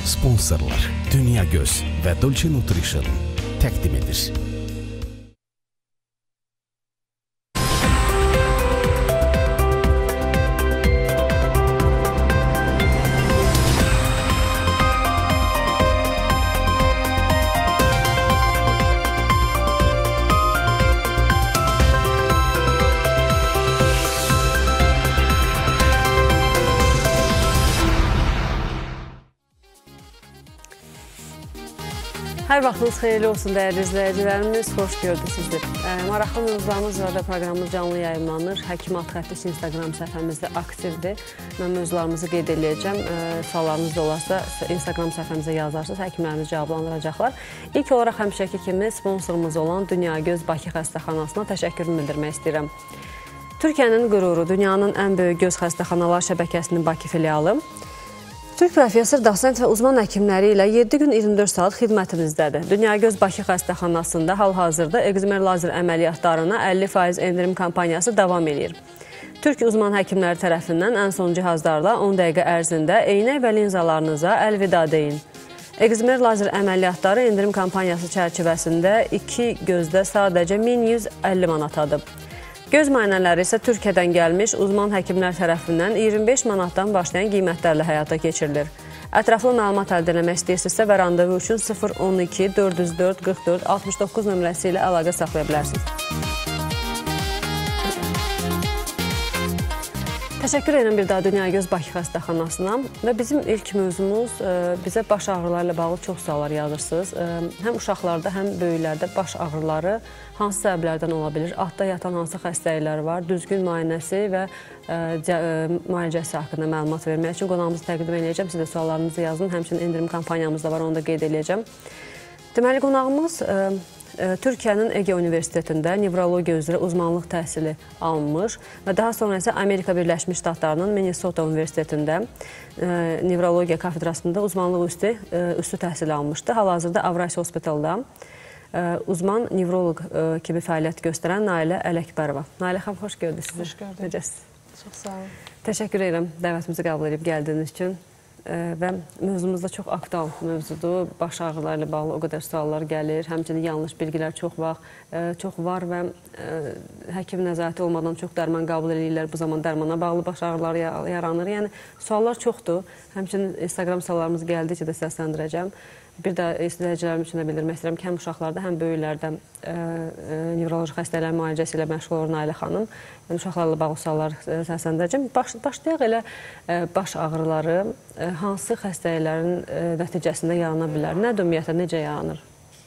Sponsorlar Dünya Göz və Dolce Nutrition təqdim edir. Hər vaxtınız xeyirli olsun dəyərli izləyicilərimiz, xoş gördük sizi. Maraqlı mövzularımız var da proqramımız canlı yayımlanır. Həkim Ad Xəttəsi Instagram səhifəmizdə aktivdir. Mən mövzularımızı qeyd edəcəm. Suallarınız da olarsa Instagram səhifəmizə yazarsınız, həkimlərimiz cavablandıracaqlar. İlk olaraq həmişəki kimi sponsorumuz olan Dünya Göz Bakı Xəstəxanasına təşəkkürümü bildirmək istəyirəm. Türkiyənin qüruru, dünyanın ən böyük göz xəstəxanalar şəbəkəsinin Bakı filialı. Türk professor, dosent və uzman həkimləri ilə 7 gün 24 saat xidmətimizdədir. Dünya Göz Bakı Xəstəxanasında hal-hazırda ekzimer lazer əməliyyatlarına 50% endirim kampaniyası davam edir. Türk uzman həkimləri tərəfindən ən son cihazlarla 10 dəqiqə ərzində eynək və linzalarınıza əlvida deyin. Ekzimer lazer əməliyyatları endirim kampaniyası çərçivəsində 2 gözdə sadəcə 1150 manatadır. Göz müayinələri isə Türkiyədən gəlmiş uzman həkimlər tərəfindən 25 manatdan başlayan qiymətlərlə həyata keçirilir. Ətraflı məlumat əldə etmək istəyirsinizsə və randevu üçün 012 404 44 69 nömrəsi ilə əlaqə saxlaya bilərsiniz. Təşəkkür edirəm bir daha Dünya Göz Bakı Xəstəxanasına və bizim ilk mövzumuz bizə baş ağrıları ilə bağlı çox suallar yazırsınız. Həm uşaqlarda, həm böyüklərdə baş ağrıları hansı səbəblərdən ola bilir? Adda yatan hansı xəstəliklər var? Düzgün müayinəsi və müalicəsi haqqında məlumat vermək üçün qonağımızı təqdim edəcəm. Siz də suallarınızı yazın. Həmçinin endirim kampanyamız da var, onu da qeyd edəcəm. Deməli, qonağımız Türkiyənin Ege Universitetində nevrologiya üzrə uzmanlıq təhsili alınmış və daha sonra isə Amerika Birləşmiş Ştatlarının Minnesota Universitetində nevrologiya kafedrasında uzmanlıq üstü təhsili almışdı. Hal-hazırda Avrasiya Hospitalda uzman nevroloq kimi fəaliyyət göstərən Nailə Ələkbərova. Nailə xanım, xoş gördük sizi. Xoş gördük. Necəsiz? Çox sağ olun. Təşəkkür edirəm dəvətimizi qəbul edib gəldiyiniz üçün. Və mövzumuz da çox aktual mövzudur. Baş ağrıları ilə bağlı o qədər suallar gəlir. Həmçinin yanlış bilgilər çox var və həkim nəzarəti olmadan çox dərman qəbul edirlər. Bu zaman dərmana bağlı baş ağrıları yaranır. Yəni, suallar çoxdur. Həmçinin Instagram suallarımız gəldikcə də səsləndirəcəm. Bir də izləyicilərim üçün də bildirmək istəyirəm ki, həm uşaqlarda, həm böyüklərdə nevroloji xəstəliklər müalicəsi ilə məşğul olur Nailə xanım. Yəni, uşaqlarla bağlı suallar səsləndirəcəm. Başlayaq elə baş ağrıları hansı xəstəliklərin nəticəsində yarana bilər? Nədir ümumiyyətlə, necə yaranır?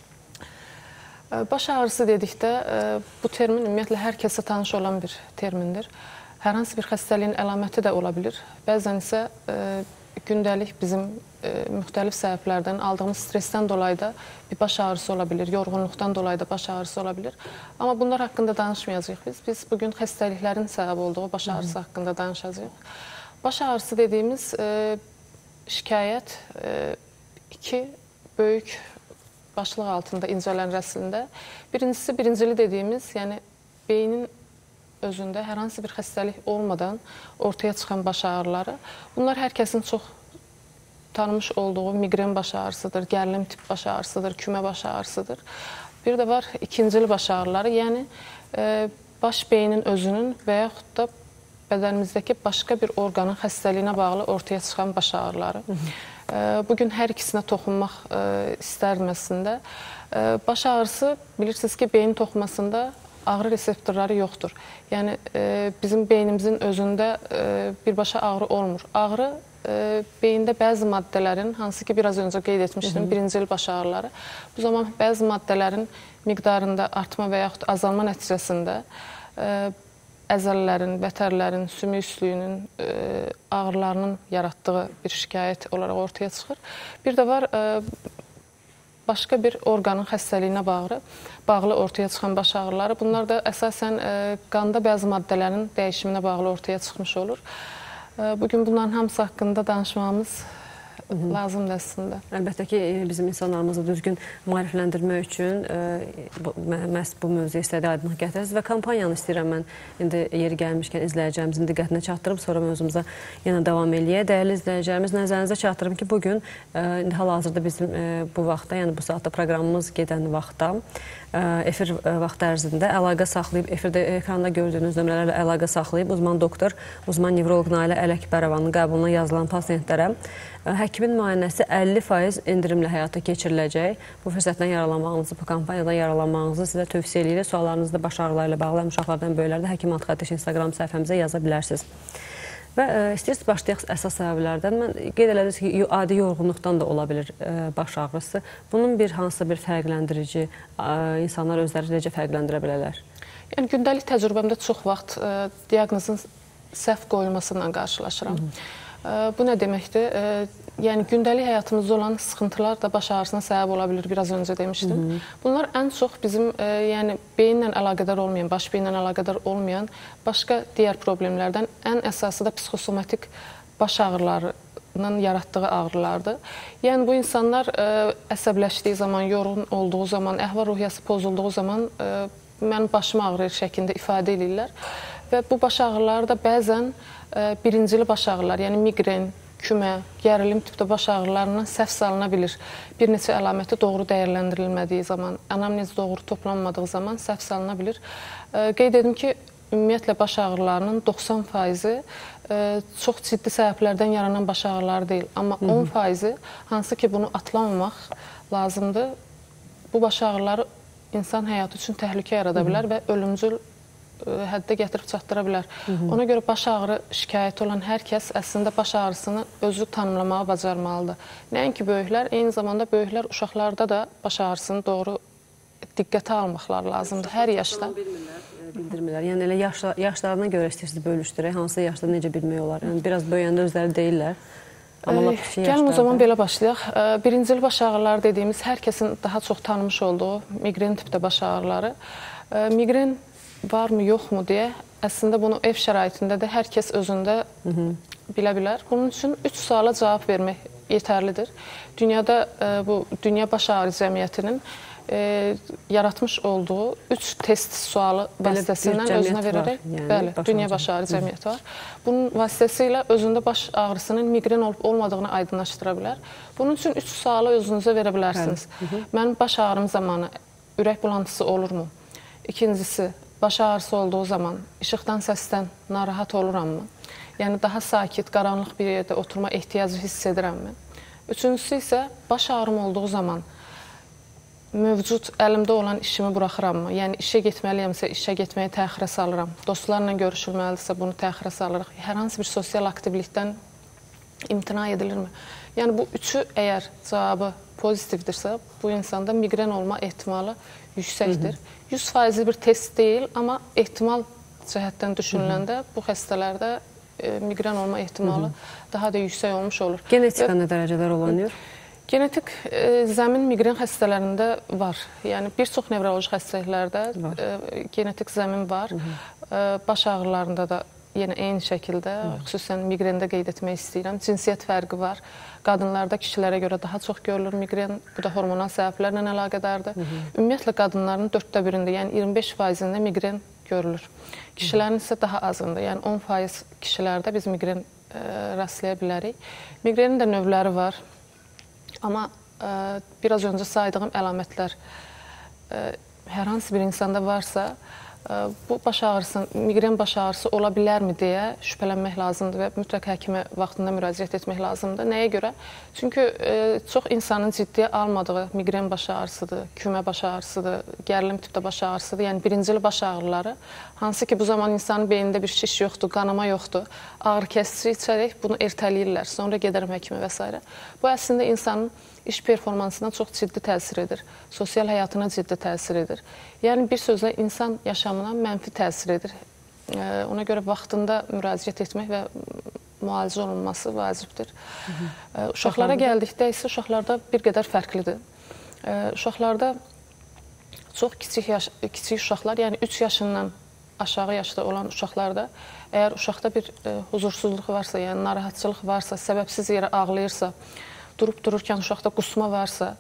Baş ağrısı dedikdə bu termin ümumiyyətlə hər kəsə tanış olan bir termindir. Hər hansı bir xəstəliyin əlaməti də ola bilir. Bəzən isə gündəlik bizim müxtəlif səbəblərdən aldığımız stressdən dolayı da bir baş ağrısı ola bilir, yorğunluqdan dolayı da baş ağrısı ola bilir. Amma bunlar haqqında danışmayacağıq biz. Biz bugün xəstəliklərin səbəb olduğu baş ağrısı haqqında danışacağıq. Baş ağrısı dediyimiz şikayət iki böyük başlıq altında incələnir əslində. Birincisi, birincili dediyimiz, yəni beynin özündə hər hansı bir xəstəlik olmadan ortaya çıxan baş ağrıları. Bunlar hər kəsin çox tanımış olduğu miqren baş ağrısıdır, gərilim tip baş ağrısıdır, kümə baş ağrısıdır. Bir də var ikincili baş ağrıları, yəni baş beynin özünün və yaxud da bədənimizdəki başqa bir orqanın xəstəliyinə bağlı ortaya çıxan baş ağrıları. Bugün hər ikisinə toxunmaq istərdim əslində. Baş ağrısı, bilirsiniz ki, beyin toxumasında ağrı reseptorları yoxdur. Yəni, bizim beynimizin özündə birbaşa ağrı olmur. Ağrı beyində bəzi maddələrin, hansı ki, biraz öncə qeyd etmişdim, birincil baş ağrıları, bu zaman bəzi maddələrin miqdarında artma və yaxud azalma nəticəsində əzələlərin, vətərlərin, sümük üslüyünün ağrılarının yaratdığı bir şikayət olaraq ortaya çıxır. Bir də var, başqa bir orqanın xəstəliyinə bağlı ortaya çıxan baş ağrıları. Bunlar da əsasən qanda bəzi maddələrin dəyişiminə bağlı ortaya çıxmış olur. Bugün bunların hamısı haqqında danışmamız lazımdır əslində. Əlbəttə ki, bizim insanlarımızı düzgün maarifləndirmək üçün məhz bu mövzuya istədiyi aydınlıq gətirəsiniz və kampaniyanı istəyirəm mən indi yeri gəlmişkən izləyicilərimizin diqqətinə çatdırıb, sonra mövzumuza yenə davam eləyək. Dəyərli izləyicilərimiz, nəzərinizə çatdırım ki, bugün indi hal-hazırda bizim bu vaxtda, yəni bu saatda proqramımız gedən vaxtda efir vaxtı ərzində əlaqə saxlayıb, efirdə ekranda gördüyünüz nömrələrlə əlaqə saxlayıb, uzman doktor, uzman nevroloq Nailə Ələkbərovanın qəbuluna yazılan pasientlərə həkimin müayinəsi 50% endirimlə həyata keçiriləcək. Bu fürsətdən yararlanmağınızı, bu kampaniyadan yararlanmağınızı sizə tövsiyə edirik. Suallarınızda baş ağrılarıyla bağlı uşaqlardan böyüklərdə Həkim Xətt Instagram səhifəmizə yaza bilərsiniz. Və istəyirsiniz başlayaq əsas səbəblərdən. Mən qeyd elədiniz ki, adi yorğunluqdan da ola bilir baş ağrısı. Bunun hansısa bir fərqləndirici, insanlar özləri necə fərqləndirə bilərlər? Yəni, gündəlik təcrübəmdə çox vaxt diaqnozun səhv qoyulmasıyla qarşılaşıram. Bu nə deməkdir? Yəni, gündəlik həyatımızda olan sıxıntılar da baş ağrısına səbəb ola bilir, biraz öncə demişdim. Bunlar ən çox bizim beyinlə əlaqədar olmayan, baş beyinlə əlaqədar olmayan başqa digər problemlərdən ən əsası da psixosomatik baş ağrılarının yaratdığı ağrılardır. Yəni, bu insanlar əsəbləşdiyi zaman, yorğun olduğu zaman, əhval-ruhiyyəsi pozulduğu zaman mənim başım ağrıyır şəklində ifadə edirlər. Və bu baş ağrıları da bəzən birincili baş ağrılar, yəni miqren, kümə, gərilim tipdə baş ağrılarından səhv salına bilir. Bir neçə əlaməti doğru dəyərləndirilmədiyi zaman, anamnez doğru toplanmadığı zaman səhv salına bilir. Qeyd edim ki, ümumiyyətlə baş ağrılarının 90%-i çox ciddi səbəblərdən yaranan baş ağrıları deyil. Amma 10%-i, hansı ki bunu atlamamaq lazımdır, bu baş ağrıları insan həyatı üçün təhlükə yarada bilər və ölümcül həddə gətirib çatdıra bilər. Ona görə baş ağrı şikayəti olan hər kəs əslində baş ağrısını özü tanımlamağı bacarmalıdır. Nəinki böyüklər, eyni zamanda böyüklər uşaqlarda da baş ağrısını doğru diqqətə almaqlar lazımdır hər yaşda. Bildirmirlər. Yəni elə yaşlarına görə istəyirsiniz bölüşdürək, hansı yaşda necə bilmək olar? Yəni biraz böyüyəndə özləri deyirlər. Gəlin o zaman belə başlayaq. Birincil baş ağrıları dediyimiz hər kəsin daha çox tanımış olduğu miqren tipdə baş ağrıları. Miqren varmı, yoxmu deyə əslində bunu ev şəraitində də hər kəs özündə bilə bilər. Bunun üçün 3 suala cavab vermək yetərlidir. Dünyada bu Dünya Baş Ağrı Cəmiyyətinin yaratmış olduğu 3 test sualı vasitəsilə özünə verərək, bəli, Dünya Baş Ağrı Cəmiyyəti var. Bunun vasitəsilə özündə baş ağrısının miqren olub-olmadığını aydınlaşdıra bilər. Bunun üçün 3 sualı özünüzə verə bilərsiniz. Mənim baş ağrım zamanı ürək bulantısı olurmu? İkincisi, baş ağrısı olduğu zaman işıqdan, səsdən narahat oluramı? Yəni, daha sakit, qaranlıq bir yerdə oturma ehtiyacı hiss edirəmmi? Üçüncüsü isə baş ağrım olduğu zaman mövcud əlimdə olan işimi buraxırammı? Yəni, işə getməliyəmsə, işə getməyi təxirə salıram. Dostlarla görüşülməlidirsə, bunu təxirə salırıq. Hər hansı bir sosial aktivlikdən imtina edilirmi? Yəni, bu üçü əgər cavabı pozitivdirsə, bu insanda miqren olma ehtimalı yüksəkdir. 100% bir test deyil, amma ehtimal cəhətdən düşünüləndə bu xəstələrdə miqren olma ehtimalı daha da yüksək olmuş olur. Genetika nə dərəcədə rol oynayır? Genetik zəmin miqren xəstələrində var. Yəni, bir çox nevroloji xəstəliklərdə genetik zəmin var. Baş ağrılarında da yenə eyni şəkildə, xüsusən miqrendə qeyd etmək istəyirəm. Cinsiyyət fərqi var. Qadınlarda kişilərə görə daha çox görülür miqren. Bu da hormonal səbəblərlə əlaqədardır. Ümumiyyətlə, qadınların 1/4-də, yəni 25%-də miqren görülür. Kişilərin isə daha azında, yəni 10% kişilərdə biz miqren rastlaya bilərik. Miqrenin də növləri var. Amma biraz öncə saydığım əlamətlər hər hansı bir insanda varsa, bu baş ağrısı, miqren baş ağrısı ola bilərmi deyə şübhələnmək lazımdır və mütləq həkimə vaxtında müraciət etmək lazımdır. Nəyə görə? Çünki çox insanın ciddiyə almadığı miqren baş ağrısıdır, kümə baş ağrısıdır, gərilim tipdə baş ağrısıdır, yəni birincili baş ağrıları. Hansı ki, bu zaman insanın beynində bir şiş yoxdur, qanama yoxdur, ağrı kəsici içərək bunu ertələyirlər, sonra gedərəm həkimə və s. Bu əslində insanın iş performansına çox ciddi təsir edir, sosial həyatına ciddi təsir edir. Yəni, bir sözlə insan yaşamına mənfi təsir edir. Ona görə vaxtında müraciət etmək və müalicə olunması vacibdir. Uşaqlara gəldikdə isə uşaqlarda bir qədər fərqlidir. Uşaqlarda çox kiçik uşaqlar, yəni 3 yaşından aşağı yaşda olan uşaqlarda, əgər uşaqda bir huzursuzluq varsa, yəni narahatçılıq varsa, səbəbsiz yerə ağlayırsa, dururkən uşaqda qusma varsa,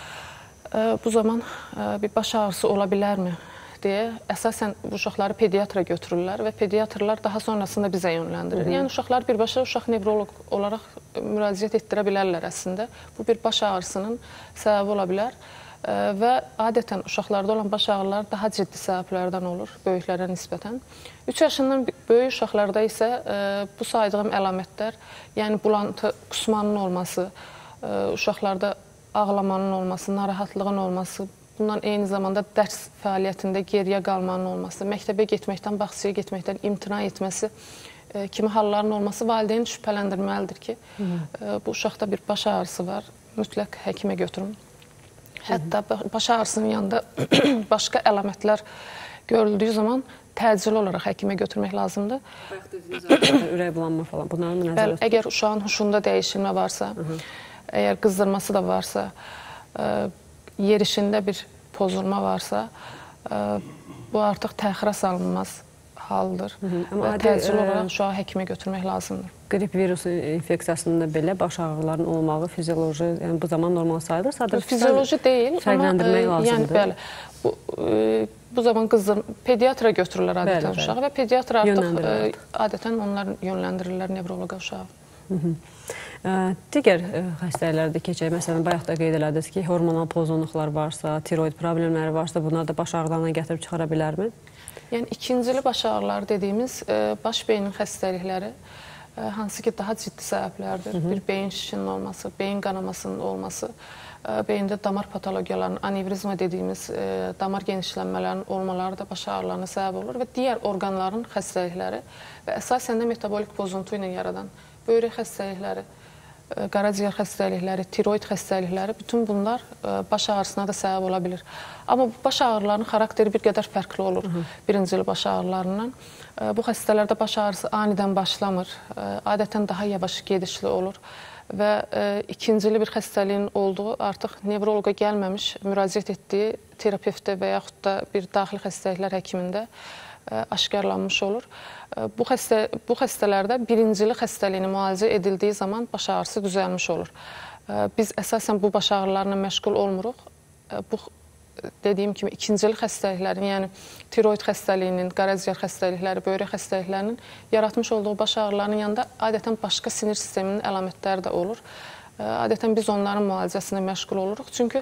bu zaman bir baş ağrısı ola bilərmi deyə əsasən uşaqları pediatra götürürlər və pediatrlar daha sonrasında bizə yönləndirir. Yəni uşaqlar birbaşa uşaq nevroloq olaraq müraciət etdirə bilərlər əslində. Bu bir baş ağrısının səbəbi ola bilər və adətən uşaqlarda olan baş ağrıları daha ciddi səbəblərdən olur, böyüklərə nisbətən. 3 yaşından böyük uşaqlarda isə bu saydığım əlamətlər, yəni bulantı, qusmanın olması, uşaqlarda ağlamanın olması, narahatlığın olması, bundan eyni zamanda dərs fəaliyyətində geriyə qalmanın olması, məktəbə getməkdən, bağçaya getməkdən imtina etməsi kimi halların olması valideyni şübhələndirməlidir ki, bu uşaqda bir baş ağrısı var, mütləq həkimə götürün. Hətta baş ağrısının yanında başqa əlamətlər görüldüyü zaman təcili olaraq həkimə götürmək lazımdır. Bayaq dediyiniz ürək bulanma falan, bunları mı nəzərdə tutulur? Əgər uşağın huşunda dəyişilmə varsa, əgər qızdırması da varsa, yerişində bir pozulma varsa, bu artıq təxirə salınmaz haldır və təcili olaraq uşağı həkimə götürmək lazımdır. Qrip virusu infeksiyasında belə baş ağrılarının olmağı fizioloji, yəni bu zaman normal sayılır. Sadəcə fizioloji deyil, fərqləndirmək lazımdır. Yəni bəli, bu zaman pediatra götürürlər adətən uşağı və pediatr artıq adətən onlar yönləndirirlər nevroloqa uşağı. Digər xəstəliklərdə keçək, məsələn, bayaq da qeyd elədiniz ki, hormonal pozğunluqlar varsa, tiroid problemləri varsa, bunlar da baş ağrılarına gətirib çıxara bilərmi? Yəni, ikincili baş ağrıları dediyimiz baş beynin xəstəlikləri, hansı ki, daha ciddi səbəblərdir. Bir beyin şişinin olması, beyin qanamasının olması, beyində damar patologiyalarının, anevrizma dediyimiz damar genişlənmələrinin olmaları da baş ağrılarına səbəb olur və digər orqanların xəstəlikləri və əsasən də metabolik pozuntu ilə yaradan böyrək xəstəlikləri, qaraciyər xəstəlikləri, tiroid xəstəlikləri, bütün bunlar baş ağrısına da səbəb ola bilir. Amma baş ağrılarının xarakteri bir qədər fərqli olur birincili baş ağrılarından. Bu xəstələrdə baş ağrısı anidən başlamır, adətən daha yavaş gedişli olur və ikincili bir xəstəliyin olduğu artıq nevroloqa gəlməmiş, müraciət etdiyi terapevtdə və yaxud da bir daxili xəstəliklər həkimində aşkarlanmış olur. Bu xəstələrdə birincili xəstəliyini müalicə edildiyi zaman baş ağrısı düzəlmiş olur. Biz əsasən bu baş ağrılarına məşğul olmuruq. Bu dediyim kimi ikincili xəstəliklərin, yəni tiroid xəstəliyinin, qaraciyər xəstəlikləri, böyrək xəstəliklərinin yaratmış olduğu baş ağrılarının yanında adətən başqa sinir sisteminin əlamətləri də olur. Adətən biz onların müalicəsinə məşğul oluruq. Çünki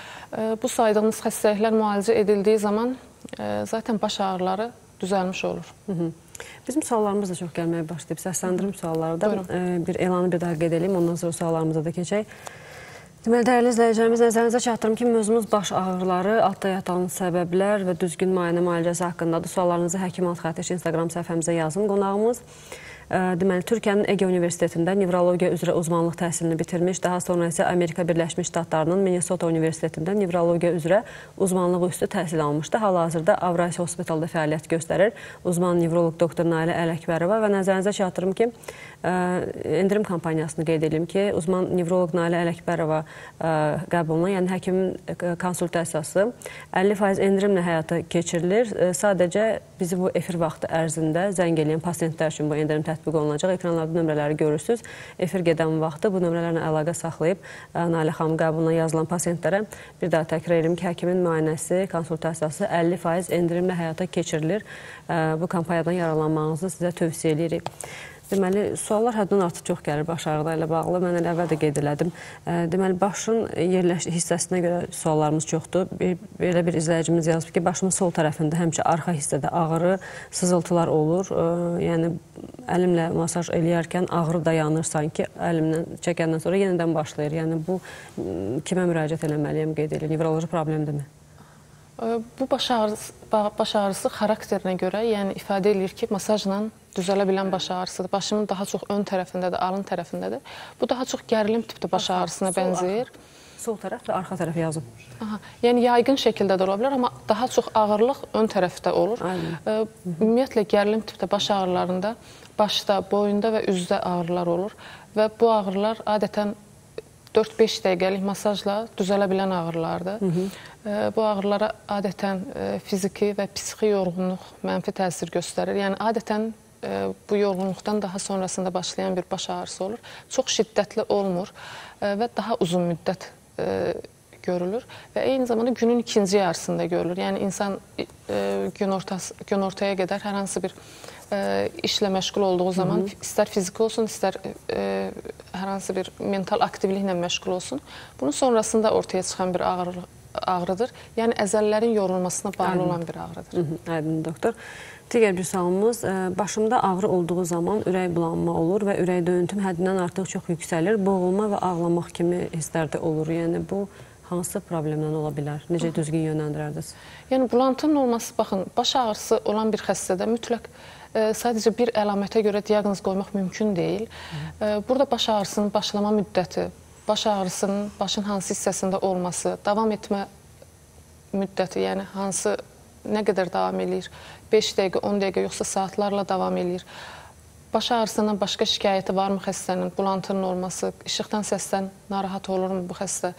bu saydığımız xəstəliklər müalicə edildiyi zaman zaten baş ağrıları düzəlmiş olur. Bizim suallarımız da çox gəlməyə başlayıb. Səsləndirim sualları da bir elanı bir daha qeyd edeyim, ondan sonra suallarımıza da keçək. Deməli, dəyərli izləyicilərimiz, nəzərinizə çatdırım ki, mövzumuz baş ağrıları, altda yatan səbəblər və düzgün müayinə müalicəsi haqqındadır. Suallarınızı Həkim Alt Xətt Instagram səhifəmizə yazın. Qonağımız deməli, Türkiyənin Ege Universitetində nevrologiya üzrə uzmanlıq təhsilini bitirmiş, daha sonra isə Amerika Birləşmiş Ştatlarının Minnesota Universitetində nevrologiya üzrə uzmanlığı üstü təhsil almışdı. Hal-hazırda Avrasiya Hospitalda fəaliyyət göstərir. Uzman nevroloq doktor Nailə Ələkbərova və nəzərinizə çatdırım ki, endirim kampaniyasını qeyd edim ki, uzman nevroloq Nailə Ələkbərova qəbuluna, yəni həkimin konsultasiyası 50% endirimlə həyata keçirilir. Sadəcə bizi bu efir vaxtı ərzində zəng eləyən pasiyentlər üçün bu endirim tətbiq olunacaq. Ekranlarda nömrələri görürsünüz. Efir gedən vaxtı bu nömrələrlə əlaqə saxlayıb Nailə xanım qəbuluna yazılan pasiyentlərə bir daha təkrar edim ki, həkimin müayinəsi, konsultasiyası 50% endirimlə həyata keçirilir. Bu kampaniyadan yararlanmağınızı sizə tövsiyə edirik. Deməli, suallar həddən artıq çox gəlir baş ağrıları ilə bağlı. Mən elə əvvəl də qeyd elədim. Deməli, başın hissəsinə görə suallarımız çoxdur. Belə bir izləyicimiz yazıb ki, başımın sol tərəfində həmişə arxa hissədə ağrı, sızıltılar olur. Yəni, əlimlə masaj eləyərkən ağrı dayanır sanki, əlimdən çəkəndən sonra yenidən başlayır. Yəni, bu kimə müraciət eləməliyəm qeyd edir? Nevroloji problemdirmi? Bu baş ağrısı xarakterinə görə, yəni ifadə edir ki, masajla düzələ bilən baş ağrısıdır. Başımın daha çox ön tərəfindədir, alın tərəfindədir. Bu daha çox gərilim tipli baş ağrısına bənzəyir. Sol tərəf və arxa tərəf yazım. Yəni yaygın şəkildə də ola bilər, amma daha çox ağırlıq ön tərəfdə olur. Ümumiyyətlə gərilim tipli baş ağrılarında başda, boyunda və üzdə ağrılar olur və bu ağrılar adətən 4-5 dəqiqəlik masajla düzələ bilən ağrılardır. Bu ağrılara adətən fiziki və psixi yorğunluq mənfi təsir göstərir. Yəni, adətən bu yorğunluqdan daha sonrasında başlayan bir baş ağrısı olur. Çox şiddətli olmur və daha uzun müddət görülür və eyni zamanda günün ikinci yarısında görülür. Yəni insan gün ortaya qədər hər hansı bir işlə məşğul olduğu zaman, istər fiziki olsun, istər hər hansı bir mental aktivliklə məşğul olsun, bunun sonrasında ortaya çıxan bir ağrıdır. Yəni əzələlərin yorulmasına bağlı olan bir ağrıdır. Aydın doktor. Digər bir sualımız, başımda ağrı olduğu zaman ürək bulanma olur və ürək döyüntüm həddindən artıq çox yüksəlir, boğulma və ağlamaq kimi hisslər də olur. Yəni bu hansı problemdən ola bilər? Necə düzgün yönləndirərdiniz? Yəni bulantının olması, baxın, baş ağrısı olan bir xəstədə mütləq sadəcə bir əlamətə görə diaqnoz qoymaq mümkün deyil. Burada baş ağrısının başlama müddəti, baş ağrısının başın hansı hissəsində olması, davam etmə müddəti, yəni hansı, nə qədər davam edir, 5 dəqiqə, 10 dəqiqə, yoxsa saatlarla davam edir. Baş ağrısından başqa şikayəti varmı xəstənin, bulantının olması, işıqdan, səsdən narahat olurmu bu xəstə?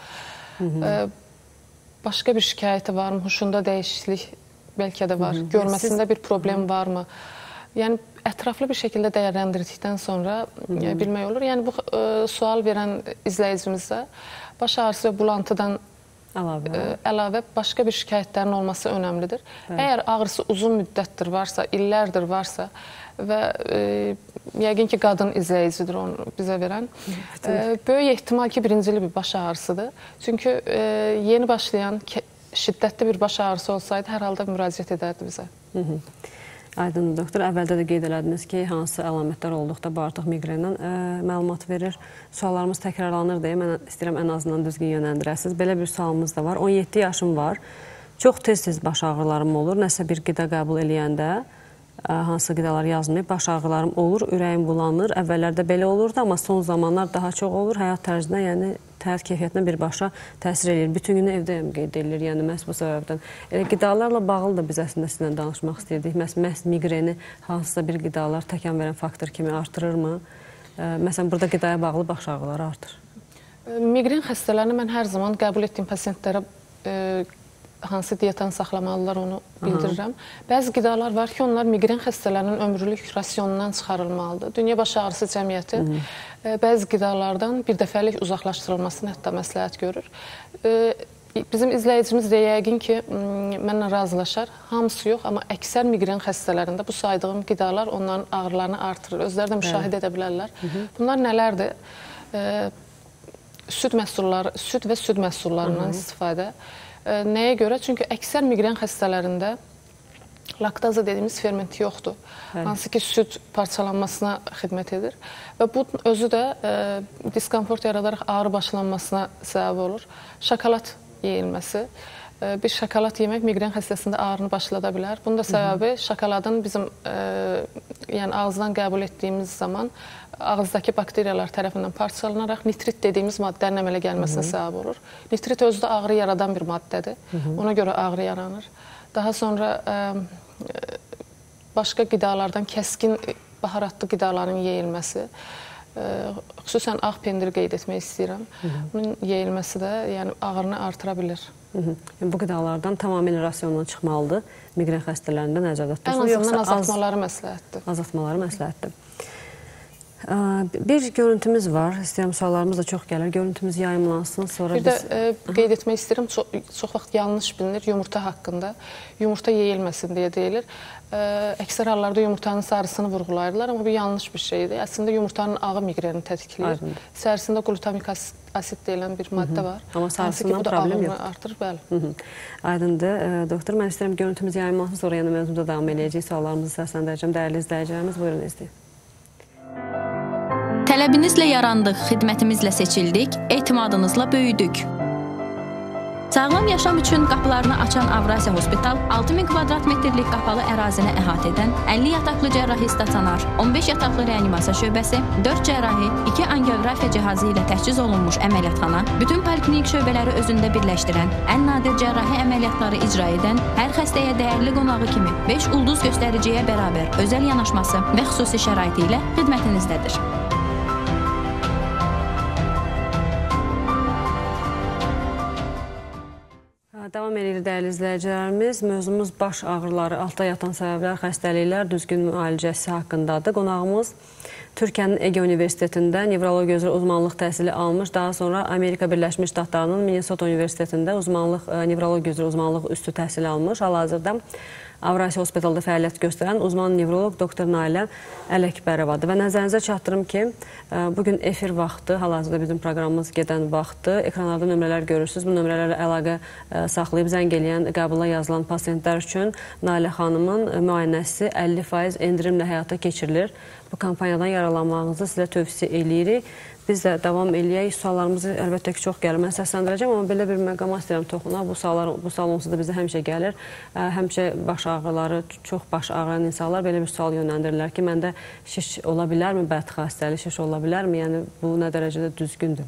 Başqa bir şikayəti varmı, huşunda dəyişiklik bəlkə də var, görməsində bir problem varmı? Yəni, ətraflı bir şəkildə dəyərləndirdikdən sonra bilmək olur. Yəni, bu sual verən izləyicimizdə baş ağrısı və bulantıdan əlavə başqa bir şikayətlərin olması önəmlidir. Əgər ağrısı uzun müddətdir varsa, illərdir varsa və yəqin ki, qadın izləyicidir onu bizə verən, böyük ehtimal ki, birincili bir baş ağrısıdır. Çünki yeni başlayan şiddətli bir baş ağrısı olsaydı, hər halda müraciət edərdi bizə. Aydın doktor, əvvəldə də qeyd elədiniz ki, hansı əlamətlər olduqda bu artıq miqrendən məlumat verir. Suallarımız təkrarlanır deyə mən istəyirəm ən azından düzgün yönləndirəsiniz. Belə bir sualımız da var. 17 yaşım var. Çox tez-tez baş ağrılarım olur. Nəsə bir qida qəbul eləyəndə, hansı qidalar yazmayıb, baş ağrılarım olur, ürəyim bulanır. Əvvəllərdə belə olurdu, amma son zamanlar daha çox olur. Həyat tərzinə, yəni həyat keyfiyyətinə birbaşa təsir edir. Bütün günü evdəyəm qeyd edilir, yəni məhz bu səbəbdən. Qidalarla bağlı da biz əslində sizinlə danışmaq istəyirdik. Məhz miqreni hansısa bir qidalar təkan verən faktor kimi artırırmı? Məsələn, burada qidaya bağlı baş ağrıları artır. Miqren xəstələrini mən hər zaman qəbul etdiyim pasientlərə hansı dietanı saxlamalılar onu bildirirəm. Bəzi qidalar var ki, onlar miqren xəstələrinin ömrlük rasionundan çıxarılmalıdır. Dünya Baş Ağrısı Cəmiyyəti bəzi qidalardan bir dəfəlik uzaqlaşdırılmasını hətta məsləhət görür. Bizim izləyicimiz də yəqin ki, mənlə razılaşar. Hamısı yox, amma əksər miqren xəstələrində bu saydığım qidalar onların ağrılarını artırır. Özləri də müşahidə edə bilərlər. Bunlar nələrdir? Süd və süd məhsullarından istifadə. Nəyə görə? Çünki əksər miqren xəstələrində laktaza dediyimiz ferment yoxdur. Hansı ki, süd parçalanmasına xidmət edir. Və bu özü də diskomfort yaradaraq ağrı başlanmasına səbəb olur. Şokolad yeyilməsi. Bir şokolad yemək miqren xəstəsində ağrını başlada bilər. Bunun da səbəbi şokoladın bizim ağızdan qəbul etdiyimiz zaman ağızdakı bakteriyalar tərəfindən parçalanaraq nitrit dediyimiz maddənin əmələ gəlməsinə səbəb olur. Nitrit özü də ağrı yaradan bir maddədir. Ona görə ağrı yaranır. Daha sonra başqa qidalardan kəskin baharatlı qidaların yeyilməsi, xüsusən ağ pendiri qeyd etmək istəyirəm. Bunun yeyilməsi də ağrını artıra bilir. Bu qidalardan tamamilə rasiondan çıxmalıdır. Miqren xəstələrində nəzərdə tutulsun. Ən azından azaltmaları məsləhətdir. Azaltmaları məsləhətdir. Bir görüntümüz var. İstəyirəm, suallarımız da çox gəlir. Görüntümüz yayımlansın. Bir də qeyd etmək istəyirəm, çox vaxt yanlış bilinir yumurta haqqında. Yumurta yeyilməsin deyə deyilir. Əksər hallarda yumurtanın sarısını vurğulayırlar, amma bu yanlış bir şeydir. Əslində yumurtanın ağı miqreni tetikləyir. İçərisində glutamik asid deyilən bir maddə var. Amma sarısından problem yoxdur. Artırır, bəli. Aydındır. Doktor, mən istəyirəm görüntümüz yayımlansın, sonra yenə mövzumda davam edəcəyik. Suallarımızı səsləndirəcəm. Dəyərli izləyicilərimiz, buyurun izləyin. Tələbinizlə yarandıq, xidmətimizlə seçildik, etimadınızla böyüdük. Sağlam yaşam üçün qapılarını açan Avrasiya Hospital 6000 kvadrat metrlik qapalı ərazini əhatə edən 50 yataqlı cərrahi stasionar, 15 yataqlı reanimasiya şöbəsi, 4 cərrahi, 2 angiografiya cihazı ilə təchiz olunmuş əməliyyatxana, bütün poliklinik şöbələri özündə birləşdirən, ən nadir cərrahi əməliyyatları icra edən, hər xəstəyə dəyərli qonağı kimi 5 ulduz göstəriciyə bərabər özəl yanaşması və xüsusi şəraiti ilə xidmətinizdədir. Davam edirik dəyərli izləyicilərimiz. Mövzumuz baş ağrıları, altda yatan səbəblər, xəstəliklər, düzgün müalicəsi haqqındadır. Qonağımız Türkiyənin Ege Universitetində nevrologiya üzrə uzmanlıq təhsili almış, daha sonra Amerika Birləşmiş Ştatlarının Minnesota Universitetində nevrologiya üzrə uzmanlıq üstü təhsili almış. Hal-hazırda Avrasiya Hospitalda fəaliyyət göstərən uzman nevroloq doktor Nailə Ələkbərovadır. Və nəzərinizə çatdırım ki, bugün efir vaxtı, hal-hazırda bizim proqramımız gedən vaxtı, ekranlarda nömrələr görürsünüz. Bu nömrələrlə əlaqə saxlayıb zəng eləyən, qəbula yazılan pasientlər üçün Nailə xanımın müayinəsi 50% endirimlə həyata keçirilir. Bu kampaniyadan yaralanmağınızı sizə tövsiyə eləyirik. Biz də davam eləyək. Suallarımızı əlbəttə ki, çox gəlir. Mən səsləndirəcəm, amma belə bir məqama istəyirəm toxunaq. Bu sual onsuz da bizə həmişə gəlir. Həmişə baş ağrıları, çox baş ağrıyan insanlar belə bir sual yönləndirirlər ki, məndə şiş ola bilərmi, bədxah xəstəlik şiş ola bilərmi? Yəni, bu nə dərəcədə düzgündür?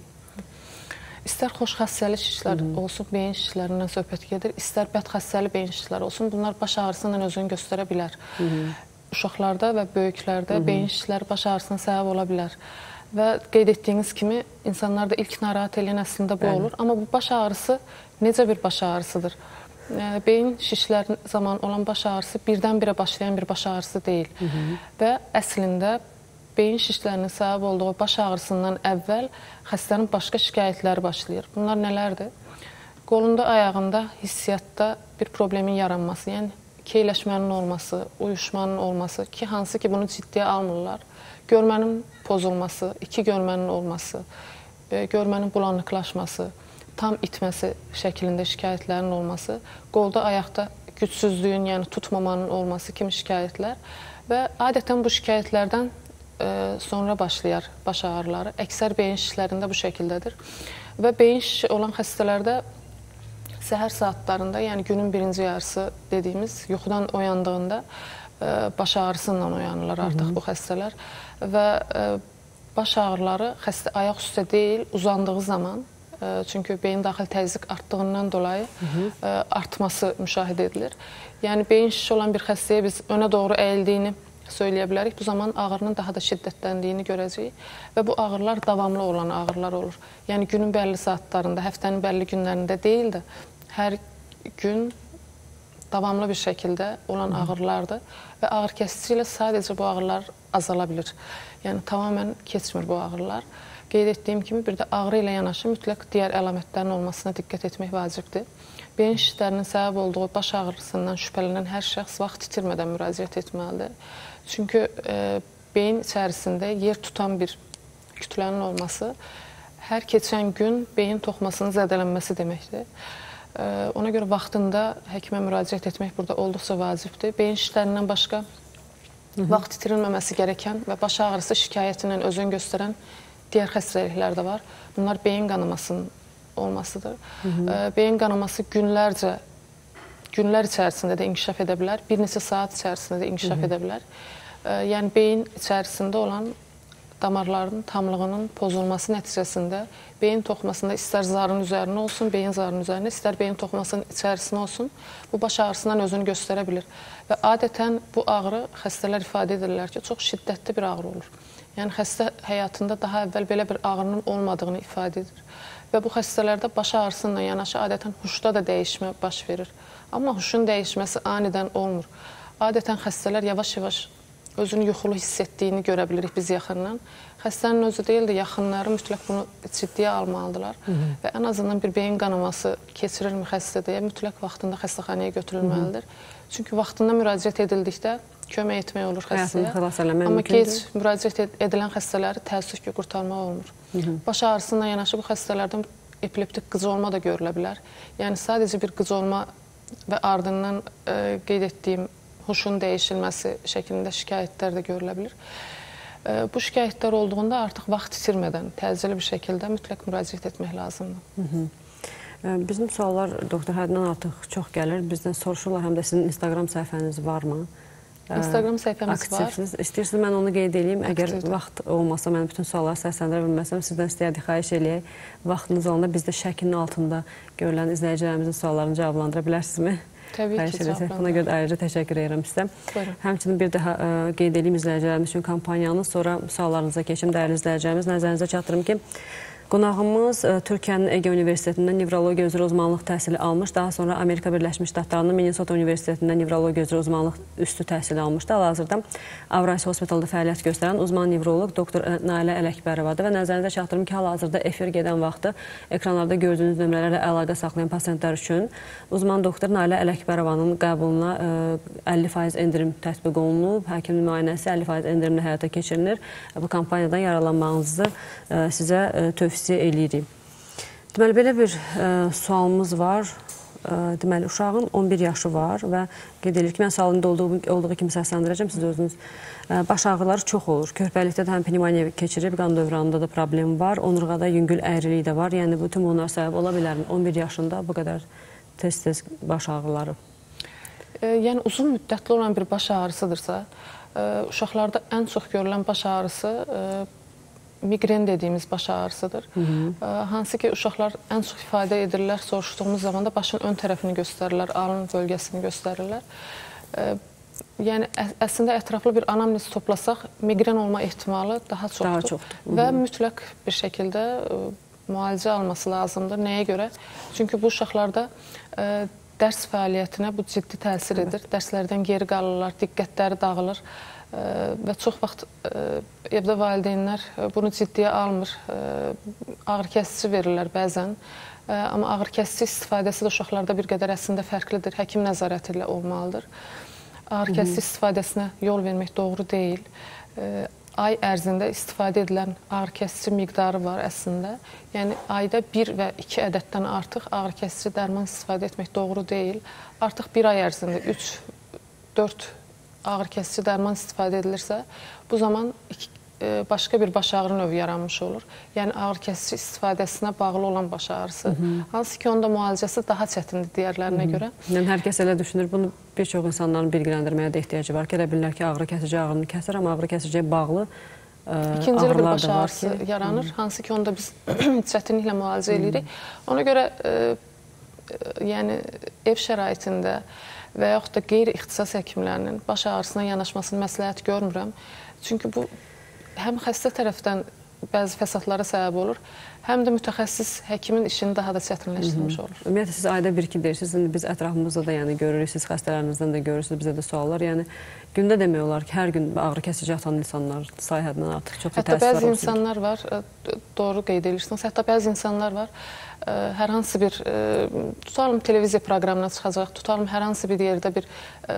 İstər xoş xəstəli şişlər olsun, beyin şişlərindən söhbət gedir, istər bəd xəstəli beyin şişlər olsun, bunlar baş ağrısından özünü göstərə bilər. Uşaqlarda və böyüklərdə beyin şişləri baş ağrısına səbəb ola bilər. Və qeyd etdiyiniz kimi, insanlarda ilk narahat eləyən əslində bu olur. Amma bu baş ağrısı necə bir baş ağrısıdır? Beyin şişləri zamanı olan baş ağrısı birdən-birə başlayan bir baş ağrısı deyil. Və əslində beyin şişlərinin səbəb olduğu baş ağrısından əvvəl xəstənin başqa şikayətləri başlayır. Bunlar nələrdir? Qolunda, ayağında, hissiyatda bir problemin yaranması, yəni keyləşmənin olması, uyuşmanın olması ki, hansı ki bunu ciddiyə almırlar. Görmənin pozulması, iki görmənin olması, görmənin bulanıqlaşması, tam itməsi şəklində şikayətlərin olması, qolda, ayaqda gücsüzlüyün, yəni tutmamanın olması kimi şikayətlər və adətən bu şikayətlərdən sonra başlayar baş ağrıları. Əksər beyin şişlərində bu şəkildədir və beyin şişi olan xəstələrdə səhər saatlarında, yəni günün birinci yarısı dediyimiz yuxudan oyandığında baş ağrısından oyanırlar artıq bu xəstələr və baş ağrıları xəstə ayaq üstə deyil, uzandığı zaman, çünki beyin daxili təzyiq artdığından dolayı artması müşahidə edilir. Yəni beyin şişi olan bir xəstəyə biz önə doğru əyildiyini söyləyə bilərik. Bu zaman ağrının daha da şiddətləndiyini görəcəyik və bu ağrılar davamlı olan ağrılar olur. Yəni günün bəlli saatlarında, həftənin bəlli günlərində deyil də, hər gün davamlı bir şəkildə olan ağrılardır və ağrı kəsici ilə sadəcə bu ağrılar azala bilir. Yəni tamamən keçmir bu ağrılar. Qeyd etdiyim kimi bir də ağrı ilə yanaşı mütləq digər əlamətlərin olmasına diqqət etmək vacibdir. Beyin şişlərinin səbəb olduğu baş ağrısından şübhələnən hər şəxs vaxt itirmədən müraciət etməlidir. Çünki beyin içərisində yer tutan bir kütlənin olması hər keçən gün beyin toxumasının zədələnməsi deməkdir. Ona görə vaxtında həkimə müraciət etmək burada olduqca vacibdir. Beyin şişlərindən başqa vaxt itirilməməsi gərəkən və baş ağrısı şikayəti ilə özünü göstərən digər xəstəliklər də var. Bunlar beyin qanamasının olmasıdır. Beyin qanaması günlər içərisində də inkişaf edə bilər, bir neçə saat içərisində də inkişaf edə bilər. Yəni beyin içərisində olan damarların tamlığının pozulması nəticəsində beyin toxumasında istər zarın üzərinə olsun, beyin zarının üzərinə, istər beyin toxumasının içərisinə olsun, bu baş ağrısından özünü göstərə bilir. Və adətən bu ağrı xəstələr ifadə edirlər ki, çox şiddətli bir ağrı olur. Yəni xəstə həyatında daha əvvəl belə bir ağrının olmadığını ifadə edir. Və bu xəstələrdə baş ağrısıyla yanaşı adətən huşda da dəyişmə baş verir. Amma huşun dəyişməsi anidən olmur. Adətən xəstələr yavaş-yavaş özünü yuxulu hiss etdiyini görə bilirik biz yaxından. Xəstənin özü deyil də yaxınları mütləq bunu ciddiyə almalıdırlar. Və ən azından bir beyin qanaması keçirirmi xəstə deyə mütləq vaxtında xəstəxanaya götürülməlidir. Çünki vaxtında müraciət edildikdə kömək etmək olur xəstəyə. Amma gec müraciət edilən xəstələri təəssüf ki, qurtarmaq olmur. Baş ağrısından yanaşı bu xəstələrdən epileptik qıcolma da görülə bilər. Yəni sadəcə bir qıcolma və ardından qeyd etdiyim huşun dəyişilməsi şəklində şikayətlər də görülə bilir. Bu şikayətlər olduğunda artıq vaxt itirmədən, təcili bir şəkildə mütləq müraciət etmək lazımdır. Bizim suallar doktor həddindən artıq çox gəlir. Bizdən soruşurlar, həm də sizin Instagram səhifəniz varmı? Instagram səhifəmiz var. İstəyirsiniz, mən onu qeyd edeyim. Əgər vaxt olmasa, mən bütün sualları səsləndirə bilməsəm, sizdən istəyərdik, xahiş eləyək. Vaxtınız olanda biz də şəklinin altında görülən izləyicilərimizin suallarını cavablandıra bilərsinizmi? Təbii ki, cavablandıra. Buna görə ayrıca təşəkkür edirəm sizə. Həmçinin bir daha qeyd edeyim izləyicilərimiz üçün kampaniyanı, sonra suallarınıza keçim. Dəyərli izləyicilərimiz, nəzərinizə çatdırım ki, Qonağımız Türkiyənin Ege Universitetindən nevrologiya üzrə uzmanlıq təhsili almış, daha sonra Amerika Birləşmiş Ştatlarının Minnesota Universitetindən nevrologiya üzrə uzmanlıq üstü təhsili almışdı. Hal-hazırda Avrasiya Hospitalda fəaliyyət göstərən uzman nevroloq doktor Nailə Ələkbərovadır və nəzərinizə çatdırım ki, hal-hazırda efir gedən vaxtı ekranlarda gördüyünüz nömrələrlə əlaqə saxlayan pasientlər üçün uzman doktor Nailə Ələkbərovanın qəbuluna 50% endirim tətbiq olunub, həkimin müayinəsi 50% endirimlə həyata keçirilir. Bu kampaniyadan yararlanmağınızı sizə tövsiyə eləyirik. Deməli, belə bir sualımız var. Deməli, uşağın 11 yaşı var və qeyd edilir ki, mən sualında olduğu kimi səsləndirəcəm, siz özünüz. Baş ağrıları çox olur. Körpəlikdə də həm pnevmoniya keçirib, qan dövranında da problem var, onurğada yüngül əyriliyi də var. Yəni, bütün bunlar səbəb ola bilər. 11 yaşında bu qədər tez-tez baş ağrıları. Yəni, uzun müddətli olan bir baş ağrısıdırsa, uşaqlarda ən çox görülən baş ağrısı migren dediyimiz baş ağrısıdır. Hansı ki, uşaqlar ən çox ifadə edirlər, soruşduğumuz zaman da başın ön tərəfini göstərirlər, alın bölgəsini göstərirlər. Yəni, əslində ətraflı bir anamnez toplasaq, migren olma ehtimalı daha çoxdur. Və mütləq bir şəkildə müalicə alması lazımdır. Nəyə görə? Çünki bu uşaqlarda dərs fəaliyyətinə bu ciddi təsir edir. Dərslərdən geri qalırlar, diqqətləri dağılır. Və çox vaxt evdə valideynlər bunu ciddiyə almır, ağrı kəsici verirlər bəzən. Amma ağrı kəsici istifadəsi də uşaqlarda bir qədər əslində fərqlidir, həkim nəzarəti ilə olmalıdır. Ağrı kəsici istifadəsinə yol vermək doğru deyil. Ay ərzində istifadə edilən ağrı kəsici miqdarı var əslində. Yəni, ayda 1 və 2 ədəddən artıq ağrı kəsici dərman istifadə etmək doğru deyil. Artıq bir ay ərzində 3-4 ağrı kəsici dərman istifadə edilirsə, bu zaman başqa bir baş ağrı növü yaranmış olur. Yəni, ağrı kəsici istifadəsinə bağlı olan baş ağrısı. Hansı ki, onda müalicəsi daha çətindir digərlərinə görə. Yəni, hər kəs elə düşünür, bunu bir çox insanların bilgiləndirməyə də ehtiyacı var ki, elə bilirlər ki, ağrı kəsici ağrını kəsir, amma ağrı kəsiciyə bağlı İkincili bir baş ağrısı yaranır, hansı ki, onda biz çətinliklə müalicə edirik. Ona görə, yəni, ev şəraitində və yaxud da qeyri-ixtisas həkimlərinin baş ağrısına yanaşmasını məsləhət görmürəm. Çünki bu, həm xəstə tərəfdən bəzi fəsadlara səbəb olur, həm də mütəxəssis həkimin işini daha da çətinləşdirmiş olur. Ümumiyyətlə, siz ayda 1-2 deyirsiniz, biz ətrafımızda da görürük, siz xəstələrinizdən də görürsünüz, bizə də suallar. Yəni, gündə demək olar ki, hər gün ağrı kəsici atan insanlar sayı həddindən artıq çox da təəssüf var. Hətta bəzi insanlar var, doğru qeyd edirsiniz, hətta bəzi insanlar var, hər hansı bir, tutalım televiziya proqramına çıxacaq, tutalım hər hansı bir yerdə bir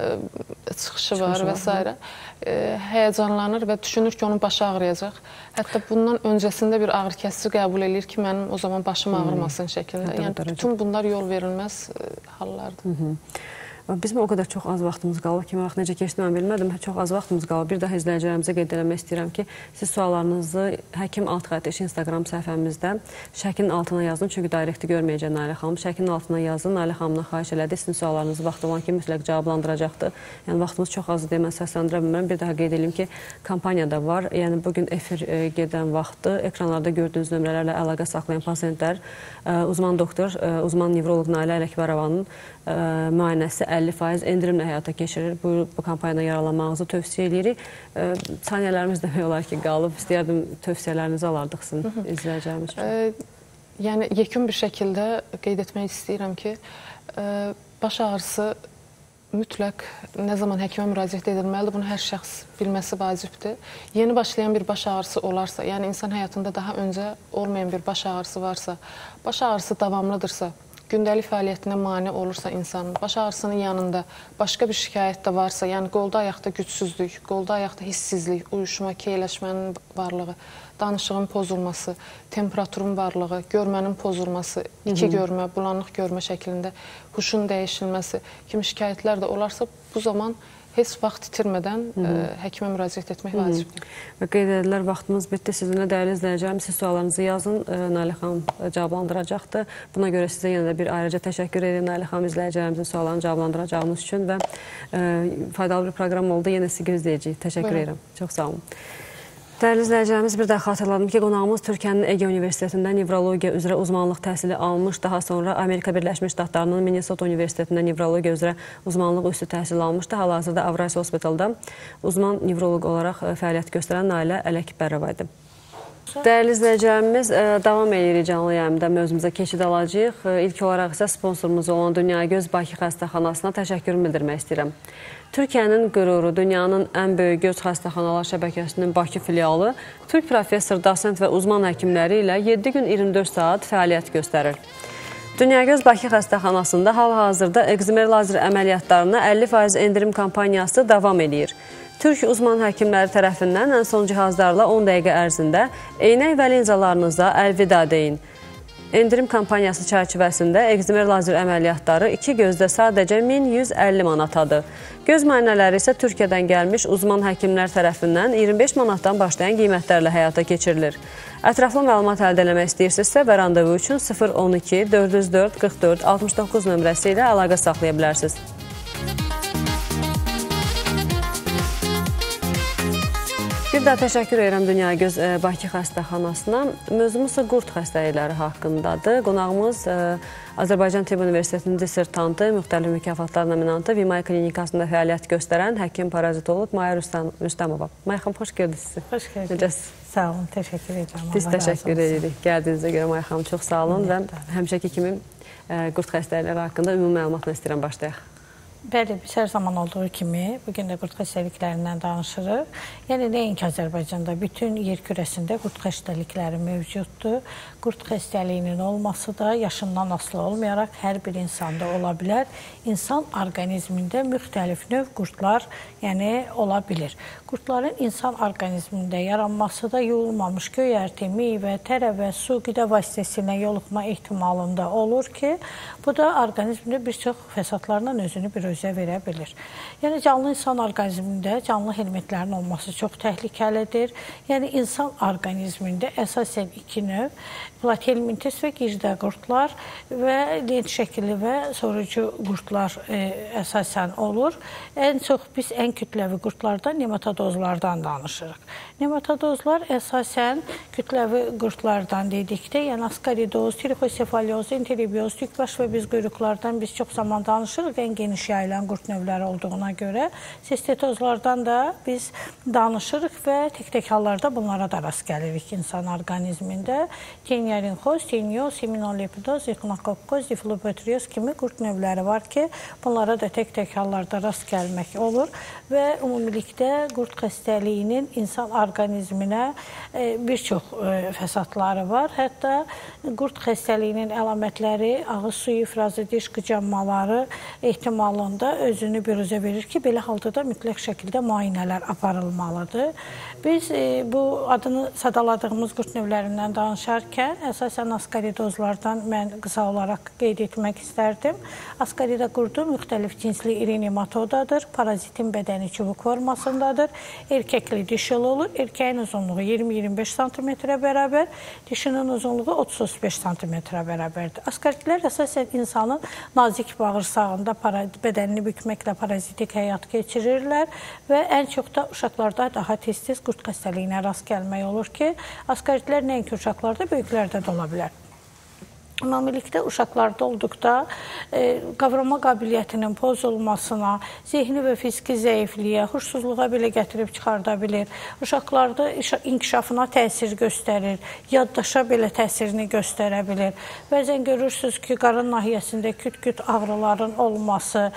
çıxışı var və s. Həyəcanlanır və düşünür ki, onun başı ağrıyacaq. Hətta bundan öncəsində bir ağrı kəsici qəbul edir ki, mənim o zaman başım ağrımasın şəklində. Yəni, bütün bunlar yol verilməz hallardır. Bizim o qədər çox az vaxtımız qalıb ki, necə keçdi mən bilmədim, çox az vaxtımız qalıb. Bir daha izləyicilərimizə qeyd eləmək istəyirəm ki, siz suallarınızı Həkim Alt Xətt Instagram səhifəmizdə şəklin altına yazın, çünki direkti görməyəcək Nailə xanım. Şəklin altına yazın, Nailə xanımdan xahiş elədi, sizin suallarınızı vaxtı olan kimi mütləq cavablandıracaqdır. Yəni, vaxtımız çox azdır deyə mən səsləndirə bilmərəm. Bir daha qeyd edeyim ki, kampaniyada var. Yəni, bugün efir gedən vaxtı ekranlarda gördüyünüz nömrələrlə əlaqə saxlayan pasientlər uzman doktor, uzman nevroloq Nailə Ələkbərovanın müayinəsi 50% endirimlə həyata keçirir. Bu kampaniyadan yararlanmağınızı tövsiyə edirik. Saniyələrimiz demək olar ki, qalıb. İstəyərdim tövsiyələrinizi alardıq sizin izləyəcəyimiz üçün. Yəni, yekun bir şəkildə qeyd etmək istəyirəm ki, baş ağrısı mütləq nə zaman həkimə müraciət edilməlidir, bunu hər şəxs bilməsi vacibdir. Yeni başlayan bir baş ağrısı olarsa, yəni insan həyatında daha öncə olmayan bir baş ağrısı varsa, baş ağrısı davamlıdırsa, gündəlik fəaliyyətinə mane olursa insanın, baş ağrısının yanında başqa bir şikayət də varsa, yəni qolda ayaqda gücsüzlük, qolda ayaqda hissizlik, uyuşma, keyləşmənin varlığı, danışığın pozulması, temperaturun varlığı, görmənin pozulması, iki görmə, bulanıq görmə şəklində huşun dəyişilməsi kimi şikayətlər də olarsa, bu zaman heç vaxt itirmədən həkimə müraciət etmək vacibdir. Və qeyd edilər, vaxtımız bitdi. Sizinlə dəyərli izləyəcəyim, siz suallarınızı yazın, Nailə xanım cavablandıracaqdır. Buna görə sizə yenə də bir ayrıca təşəkkür edirəm Nailə xanım izləyəcəyimizin suallarını cavablandıracağımız üçün və faydalı bir proqram oldu. Yenə sizi gözləyəcəyik. Təşəkkür edirəm. Çox sağ olun. Dəyərli izləyicilərimiz, bir daha xatırladım ki, qonağımız Türkiyənin Ege Universitetindən nevrologiya üzrə uzmanlıq təhsili almış, daha sonra Amerika Birləşmiş Ştatlarının Minnesota Universitetindən nevrologiya üzrə uzmanlıq üstü təhsil almışdı. Hal-hazırda Avrasiya Hospitalda uzman nevroloq olaraq fəaliyyət göstərən Nailə Ələkbərova idi. Dəyərli izləyicilərimiz, davam edirik canlı yayımda mövzumuza keçid alacağıq. İlk olaraq isə sponsorumuz olan Dünyagöz Bakı Xəstəxanasına təşəkkür bildirmək istəyirəm. Türkiyənin qüruru, dünyanın ən böyük göz xəstəxanalar şəbəkəsinin Bakı filialı Türk professor, dosent və uzman həkimləri ilə 7 gün 24 saat fəaliyyət göstərir. Dünyagöz Bakı Xəstəxanasında hal-hazırda ekzimer lazer əməliyyatlarına 50% endirim kampaniyası davam edir. Türk uzman həkimləri tərəfindən ən son cihazlarla 10 dəqiqə ərzində eynək və linzalarınıza əlvida deyin. Endirim kampaniyası çərçivəsində ekzimer lazer əməliyyatları 2 gözdə sadəcə 1150 manatadır. Göz müayinələri isə Türkiyədən gəlmiş uzman həkimlər tərəfindən 25 manatdan başlayan qiymətlərlə həyata keçirilir. Ətraflı məlumat əldə eləmək istəyirsinizsə və randevu üçün 012 404 44 69 nömrəsi ilə əlaqə saxlaya bilərsiniz. Bir daha təşəkkür edirəm Dünyagöz Bakı Xəstəxanasına. Mövzumuz qurd xəstəlikləri haqqındadır. Qonağımız Azərbaycan Tibb Universitetinin dissertantı, müxtəlif mükafatlar nominantı, VİMAY klinikasında fəaliyyət göstərən həkim parazitolog Maya Rüstəmova. Maya xanım, xoş gördük sizi. Xoş gördük. Necəsiz? Sağ olun, təşəkkür edirəm. Biz təşəkkür edirik. Gəldiyinizə görə Maya xanım çox sağ olun və həmişəki kimi qurd xəstəlikləri haqqında ümumi məlumatla istəyirəm başlayaq. Bəli, biz hər zaman olduğu kimi bugün də qurd xəstəliklərindən danışırıq. Yəni, nəinki Azərbaycanda, bütün yer kürəsində qurd xəstəlikləri mövcuddur. Qurd xəstəliyinin olması da yaşından asılı olmayaraq hər bir insanda ola bilər. İnsan orqanizmində müxtəlif növ qurdlar ola bilir. Qurdların insan orqanizmində yaranması da yuyulmamış göyərti, meyvə, tərə və su qida vasitəsilə yoluxma ehtimalında olur ki, bu da orqanizmdə bir çox fəsadlarla özünü bir özə verə bilir. Yəni, canlı insan orqanizmində canlı elementlərin olması çox təhlükəlidir. Yəni, insan orqanizmində əsasən 2 növ, platelmintis və gicdə qurdlar və lent şəkilli və sorucu qurdlar əsasən olur. Ən çox biz ən kütləvi qurdlardan, nematodozlardan danışırıq. Nematodozlar əsasən kütləvi qurdlardan dedikdə, yəni askaridoz, trixosefalyoz, enterobioz, tükbaş və biz quyruqlardan biz çox zaman danışırıq, ən geniş yayılan qurd növləri olduğuna görə. Sistetozlardan da biz danışırıq və tək-tək hallarda bunlara da rast gəlirik insan orqanizmində. Teniyarinxoz, tenioz, seminolepidoz, ixinokokkoz, diflobotrioz kimi qurd növləri var ki, bunlara da tək-tək hallarda rast gəlmək olur və ümumilikdə qurd xəstəliyinin insan orqanizminə bir çox fəsadları var. Hətta qurd xəstəliyinin əlamətləri ağız suyu ifrazı, diş qıcanmaları ehtimalında özünü biruzə verir ki, belə halda da mütləq şəkildə müayinələr aparılmalıdır. Biz bu adını sadaladığımız qurd növlərindən danışarkən əsasən askaridozlardan mən qısa olaraq qeyd etmək istərdim. Askarida qurdu müxtəlif cinsli iri nematodadır. Parazitin bədəni çubuq formasındadır. Erkəkli dişil olur. Erkəyin uzunluğu 20-25 cm bərabər, dişinin uzunluğu 30-35 cm bərabərdir. Askaridlər əsasən insanın nazik bağırsağında bədənini bükməklə parazitik həyat keçirirlər və ən çox da uşaqlarda daha tez-tez qurd xəstəliyinə rast gəlmək olur ki, askaridlər nəinki uşaqlarda, böyüklərdə də ola bilər. Ümumilikdə uşaqlarda olduqda qavrama qabiliyyətinin pozulmasına, zehni və fiziki zəifliyə, huşsuzluğa belə gətirib çıxarda bilir. Uşaqlarda inkişafına təsir göstərir, yaddaşa belə təsirini göstərə bilir. Bəzən görürsünüz ki, qarın nahiyəsində küt-küt ağrıların olması,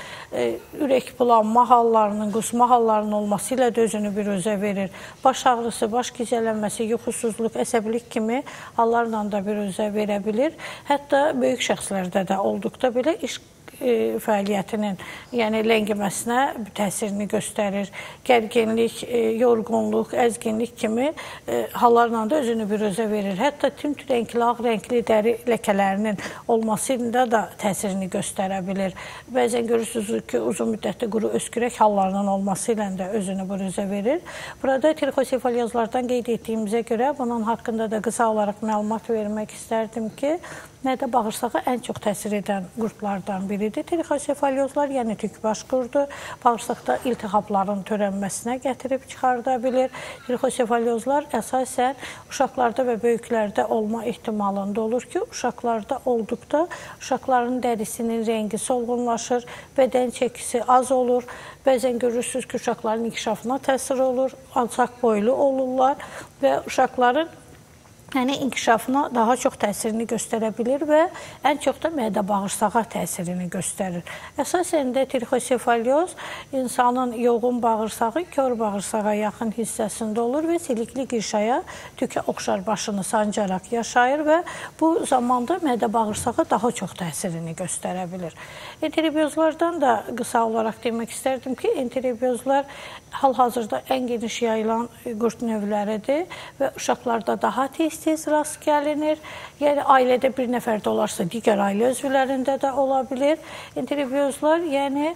ürək bulanma hallarının, qusma hallarının olması ilə də özünü bir özə verir. Baş ağrısı, baş gicəllənməsi, yuxusuzluq, əsəbilik kimi hallarla da bir özə verə bilir. Hətta böyük şəxslərdə də olduqda belə iş fəaliyyətinin, yəni ləngiməsinə təsirini göstərir. Gərginlik, yorğunluq, əzginlik kimi hallarla da özünü bir özə verir. Hətta tünd rəngli, ağ rəngli dəri ləkələrinin olmasında da təsirini göstərə bilir. Bəzən görürsünüz ki, uzun müddətli quru öskürək hallarının olması ilə də özünü bir özə verir. Burada trixosefaliozlardan qeyd etdiyimizə görə bunun haqqında da qısa olaraq məlumat vermək istərdim ki, mədə bağırsağa ən çox təsir edən qurdlardan biridir. Trixosefaliozlar, yəni tükbaş qurdu, bağırsaqda iltihabların törənməsinə gətirib çıxarda bilir. Trixosefaliozlar əsasən uşaqlarda və böyüklərdə olma ehtimalında olur ki, uşaqlarda olduqda uşaqların dərisinin rəngi solğunlaşır, bədən çəkisi az olur. Bəzən görürsünüz ki, uşaqların inkişafına təsir olur, alçaq boylu olurlar və uşaqların yəni inkişafına daha çox təsirini göstərə bilir və ən çox da mədə-bağırsağa təsirini göstərir. Əsasən də trixosefalyoz insanın yoğun bağırsağı kör bağırsağa yaxın hissəsində olur və silikli qirşaya tükə oxşar başını sancaraq yaşayır və bu zamanda mədə-bağırsağa daha çox təsirini göstərə bilir. Enterobiozlardan da qısa olaraq demək istərdim ki, enterobiozlar hal-hazırda ən geniş yayılan qurd növləridir və uşaqlarda daha tez rast gəlinir. Yəni, ailədə bir nəfər də olarsa, digər ailə üzvlərində də ola bilir. Enterobiozlar, yəni,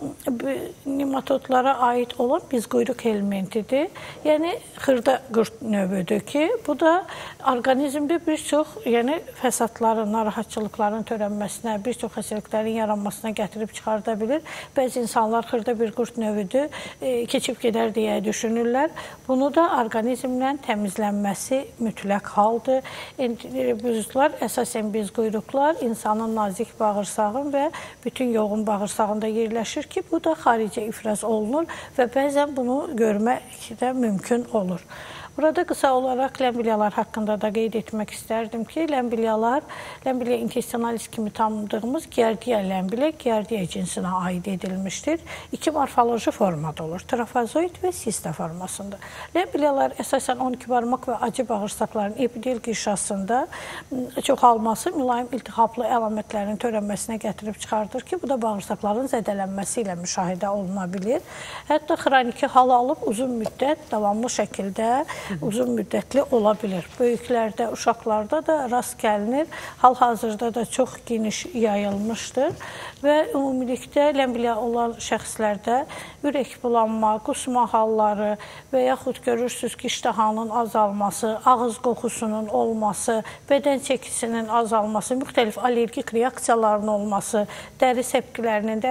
nematodlara aid olan bizquyruq elementidir. Yəni, xırda qurd növüdür ki, bu da orqanizmdə bir çox fəsadların, narahatçılıqların törənməsinə, bir çox xəstəliklərin yaranmasına gətirib çıxarda bilir. Bəzi insanlar xırda bir qurd növüdür, keçib gedər deyə düşünürlər. Bunu da orqanizmlə təmizlənməsi mütləq haldır. Enterobiozlar, əsasən bizquyruqlar, insanın nazik bağırsağın və bütün yoğun bağırsağında yerləşir ki, bu da xaricə ifraz olunur və bəzən bunu görmək də mümkün olur. Burada qısa olaraq ləmbilyalar haqqında da qeyd etmək istərdim ki, ləmbilyalar, ləmbilya intestinalis kimi tanıdığımız giardia ləmbilya, giardia cinsinə aid edilmişdir. İki morfoloji formada olur, trafazoid və sista formasında. Ləmbilyalar əsasən 12 barmaq və acı bağırsaqların epidel qirşasında çoxalması mülayim iltihaplı əlamətlərin törənməsinə gətirib çıxardır ki, bu da bağırsaqların zədələnməsi ilə müşahidə oluna bilir. Hətta xroniki hal alıb uzun müddət davamlı şəkildə uzun müddətli ola bilir. Böyüklərdə, uşaqlarda da rast gəlinir. Hal-hazırda da çox geniş yayılmışdır və ümumilikdə ləmbilya olan şəxslərdə ürək bulanma, qusma halları və yaxud görürsünüz ki, iştahanın azalması, ağız qoxusunun olması, bədən çəkisinin azalması, müxtəlif allergik reaksiyaların olması, dəri səpkilərinin,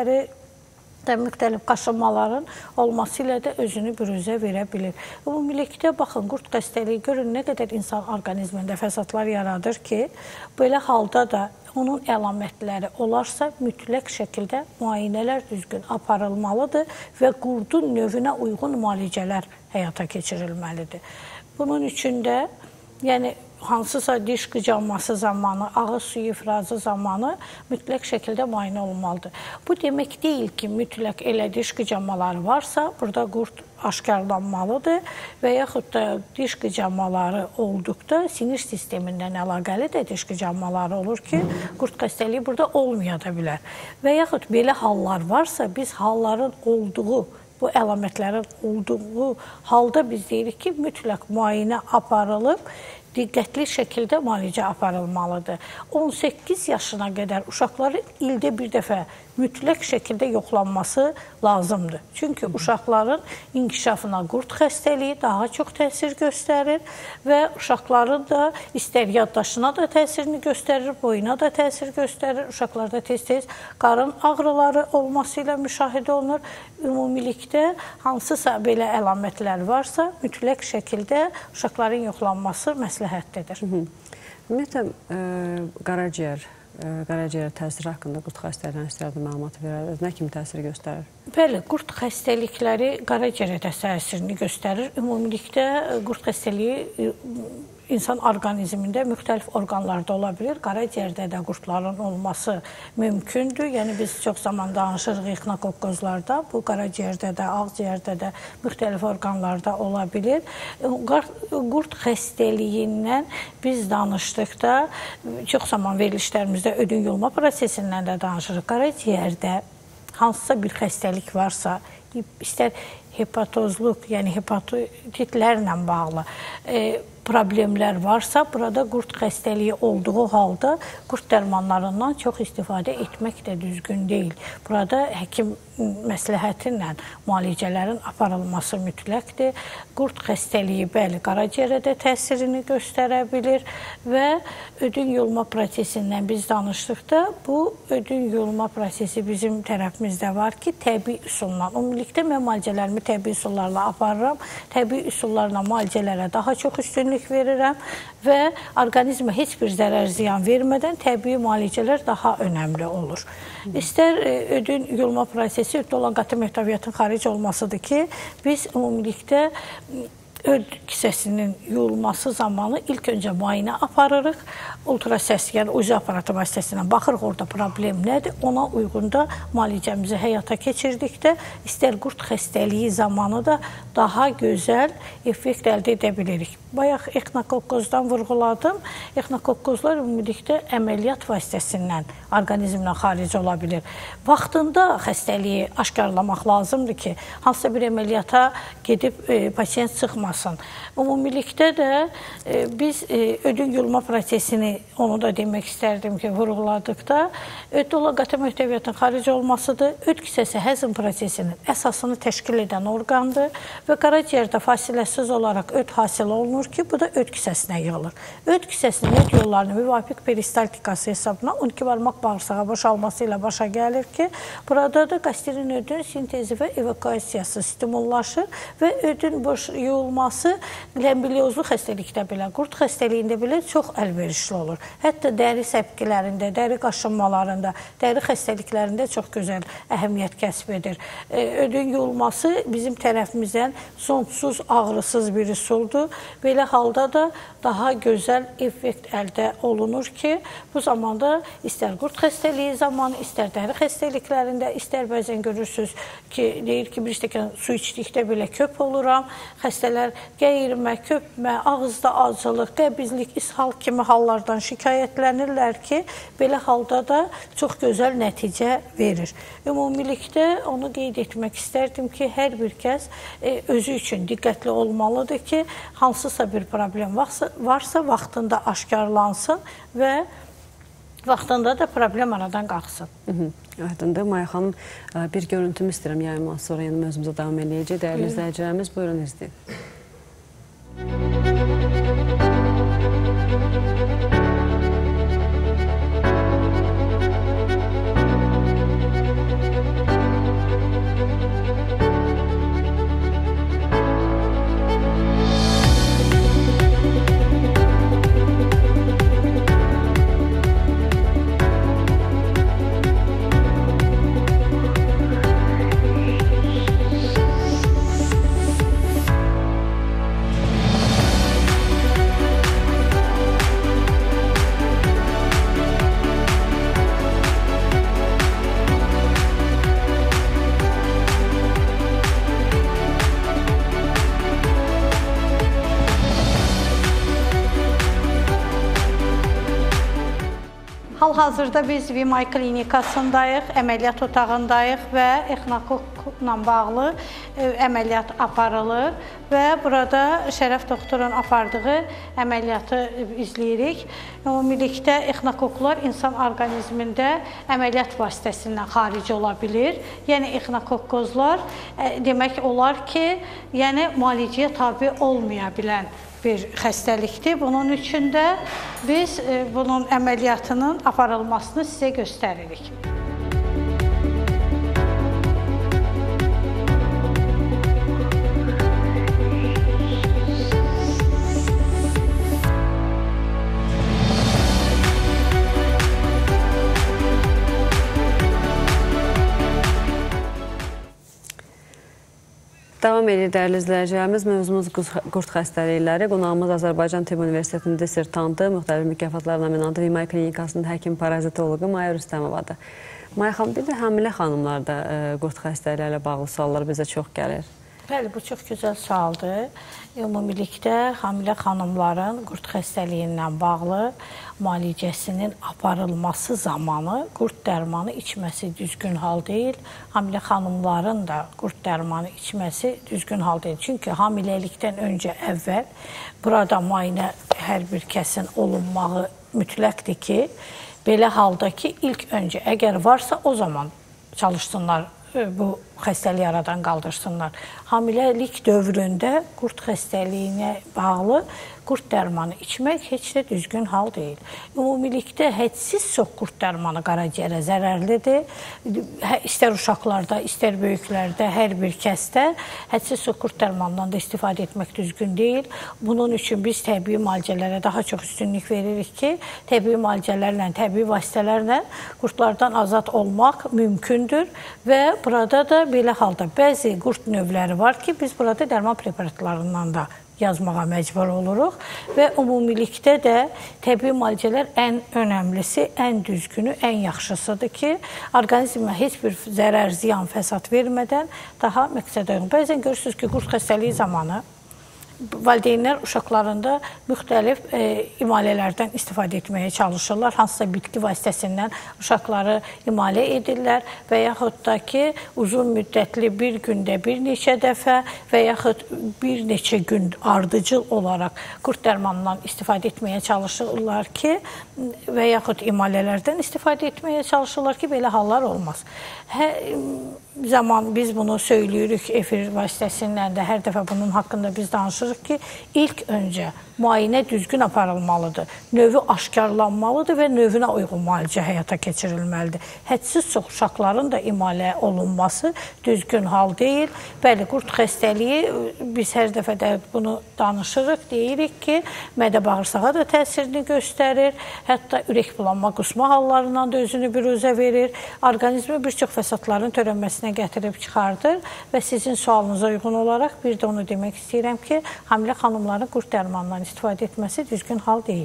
müxtəlif qaşınmaların olması ilə də özünü büruzə verə bilir. Ümumilikdə, baxın, qurd xəstəliyi görün nə qədər insan orqanizmində fəsadlar yaradır ki, belə halda da onun əlamətləri olarsa mütləq şəkildə müayinələr düzgün aparılmalıdır və qurdun növünə uyğun müalicələr həyata keçirilməlidir. Bunun üçün də, yəni, hansısa diş qıcanması zamanı, ağız suyu ifrazı zamanı mütləq şəkildə müayinə olunmalıdır. Bu demək deyil ki, mütləq elə diş qıcanmaları varsa, burada qurd aşkarlanmalıdır və yaxud da diş qıcanmaları olduqda sinir sistemindən əlaqəli də diş qıcanmaları olur ki, qurd xəstəliyi burada olmaya da bilər. Və yaxud belə hallar varsa, biz halların olduğu, bu əlamətlərin olduğu halda biz deyirik ki, mütləq müayinə aparılıb, diqqətli şəkildə müalicə aparılmalıdır. 18 yaşına qədər uşaqların ildə bir dəfə mütləq şəkildə yoxlanması lazımdır. Çünki uşaqların inkişafına qurd xəstəliyi daha çox təsir göstərir və uşaqların da istər yaddaşına da təsirini göstərir, boyuna da təsir göstərir. Uşaqlarda tez-tez qarın ağrıları olması ilə müşahidə olunur. Ümumilikdə hansısa belə əlamətlər varsa, mütləq şəkildə uşaqların yoxlanması məsləhətlidir. Ümumiyyətlə, qaraciyər təsiri haqqında qurd xəstəliyinin istəyərdim məlumatı verərdiniz. Nə kimi təsir göstərir? Bəli, qurd xəstəlikləri qaraciyərə də təsirini göstərir. Ümumilikdə qurd xəstəliyi insan orqanizmində müxtəlif orqanlarda ola bilir. Qaraciyərdə də qurdların olması mümkündür. Yəni, biz çox zaman danışırıq ixnokoqqozlarda. Bu, qaraciyərdə də, ağciyərdə də müxtəlif orqanlarda ola bilir. Qurd xəstəliyindən biz danışdıqda, çox zaman verilişlərimizdə ödün yolma prosesindən də danışırıq. Qaraciyərdə hansısa bir xəstəlik varsa, istər hepatozluq, yəni hepatitlərlə bağlı problemlər varsa, burada qurd xəstəliyi olduğu halda qurd dərmanlarından çox istifadə etmək də düzgün deyil. Burada həkim məsləhəti ilə müalicələrin aparılması mütləqdir. Qurd xəstəliyi, bəli, qaraciyərə də təsirini göstərə bilir və ödün yolma prosesindən biz danışdıqda, bu ödün yolma prosesi bizim tərəfimizdə var ki, təbii üsulla, ümumilikdə mən müalicələrimi təbii üsullarla aparıram, təbii üsullarla müalicələrə daha çox üstünlük verirəm və orqanizmə heç bir zərər ziyan vermədən təbii müalicələr daha önəmli olur. İstər ödün yolma prosesi, ödün olan qatı məhtaviyyatın xaric olmasıdır ki, biz ümumilikdə öd kisəsinin yuyulması zamanı ilk öncə müayinə aparırıq. Ultrasəs, yəni uji aparatı vasitəsilə baxırıq orada problem nədir. Ona uyğun da müalicəmizi həyata keçirdikdə istər qurd xəstəliyi zamanı da daha gözəl effekt əldə edə bilirik. Bayaq exnokoqqozdan vurğuladım. Exnokoqqozlar ümumilikdə əməliyyat vasitəsindən orqanizmdən xaric ola bilir. Vaxtında xəstəliyi aşkarlamaq lazımdır ki, hansısa bir əməliyyata gedib pasiyent çıxmasın. Ümumilikdə də biz ödün yuyulma prosesini, onu da demək istərdim ki, vurğuladıqda öd-dolu qatı möhtəviyyatın xaric olmasıdır. Öd kisəsi həzm prosesinin əsasını təşkil edən orqandır və qaraciyərdə fasiləsiz olaraq öd hasil olunur ki, bu da öd kisəsinə yığılır. Öd kisəsinin öd yollarının müvafiq peristaltikası hesabına 12 barmaq bağırsağa boşalması ilə başa gəlir ki, burada da qastrin ödün sintezi və evakuasiyası stimullaşır və ödün boş yuyulması qlembiliozlu xəstəlikdə belə, qurd xəstəliyində belə çox əlverişli olur. Hətta dəri səpkilərində, dəri qaşınmalarında, dəri xəstəliklərində çox gözəl əhəmiyyət kəsb edir. Ödün yuyulması bizim tərəfimizdən sonsuz ağrısız bir üsuldur. Belə halda da daha gözəl effekt əldə olunur ki, bu zamanda istər qurd xəstəliyi zamanı, istər dəri xəstəliklərində, istər bəzən görürsünüz ki, deyir ki, bir stəkan su içdikdə belə köp oluram. Xəstələr qəyirmə, köpmə, ağızda acılıq, qəbizlik, ishal kimi hallardan şikayətlənirlər ki, belə halda da çox gözəl nəticə verir. Ümumilikdə onu qeyd etmək istərdim ki, hər bir kəs özü üçün diqqətli olmalıdır ki, hansısa bir problem varsa vaxtında aşkarlansın və vaxtında da problem aradan qalxsın. Aydındır. Maya xanım, bir görüntümü istəyirəm yayınma, sonra yəni mövzumuza davam edəcək. Dəyərli izləyicilərimiz, buyurun izləyin. Hal-hazırda biz VMI klinikasındayıq, əməliyyat otağındayıq və exnokokla bağlı əməliyyat aparılır və burada Şərəf doktorun apardığı əməliyyatı izləyirik. Ümumilikdə exnokoklar insan orqanizmində əməliyyat vasitəsindən xaric ola bilir. Yəni exnokokozlar demək olar ki, yəni müalicəyə tabe olmaya bilən bir xəstəlikdir. Bunun üçün də biz bunun əməliyyatının aparılmasını sizə göstəririk. Davam edir dəyərli izləyicilərimiz. Mövzumuz qurd xəstəlikləri. Qonağımız Azərbaycan Tibb Universitetinin dissertantı, müxtəlif mükafatlar nominantı VMI klinikasının həkim parazitoloqu Maya Rüstəmovadır. Maya xanım, bir də həmilə xanımlarda qurd xəstəlikləri ilə bağlı suallar bizə çox gəlir. Bəli, bu çox gözəl sualdır. Ümumilikdə hamilə xanımların qurd xəstəliyindən bağlı müalicəsinin aparılması zamanı qurd dərmanı içməsi düzgün hal deyil. Hamilə xanımların da qurd dərmanı içməsi düzgün hal deyil. Çünki hamiləlikdən öncə əvvəl burada müayinə hər bir kəsin olunmağı mütləqdir ki, belə halda ki, ilk öncə əgər varsa o zaman çalışsınlar bu xəstəliyi aradan qaldırsınlar. Hamiləlik dövründə qurd xəstəliyinə bağlı qurd dərmanı içmək heç də düzgün hal deyil. Ümumilikdə hədsiz çox qurd dərmanı qaraciyərə zərərlidir. İstər uşaqlarda, istər böyüklərdə, hər bir kəsdə hədsiz çox qurd dərmanından da istifadə etmək düzgün deyil. Bunun üçün biz təbii müalicələrə daha çox üstünlük veririk ki, təbii müalicələrlə, təbii vasitələrlə qurdlardan azad olmaq mümkündür və burada da belə halda bəzi qurd növləri var ki, biz burada dərman preparatlarından da yazmağa məcbur oluruq və ümumilikdə də təbii müalicələr ən önəmlisi, ən düzgünü, ən yaxşısıdır ki, orqanizmə heç bir zərər, ziyan, fəsad vermədən daha məqsədə uyğun. Bəzən görürsünüz ki, qurd xəstəliyi zamanı valideynlər uşaqlarında müxtəlif imalələrdən istifadə etməyə çalışırlar. Hansısa bitki vasitəsindən uşaqları imalə edirlər və yaxud da ki, uzun müddətli bir gündə bir neçə dəfə və yaxud bir neçə gün ardıcıl olaraq qurd dərmanından istifadə etməyə çalışırlar ki, və yaxud imalələrdən istifadə etməyə çalışırlar ki, belə hallar olmaz. Zaman biz bunu söyləyirik efir vasitəsindən də, hər dəfə bunun haqqında biz danışırıq ki, ilk öncə müayinə düzgün aparılmalıdır, növü aşkarlanmalıdır və növünə uyğun müalicə həyata keçirilməlidir. Hədsiz çox uşaqların da imalə olunması düzgün hal deyil. Bəli, qurd xəstəliyi, biz hər dəfə də bunu danışırıq, deyirik ki, mədə-bağırsağa da təsirini göstərir, hətta ürək-bulanma, qusma hallarından da özünü biruzə verir, orqanizmi bir çox fəsadların törənməsinə gətirib çıxardır və sizin sualınıza uyğun olaraq bir də onu demək istəyirəm ki, hamilə xanımların qurd dərmanından istifadə etməsi düzgün hal deyil.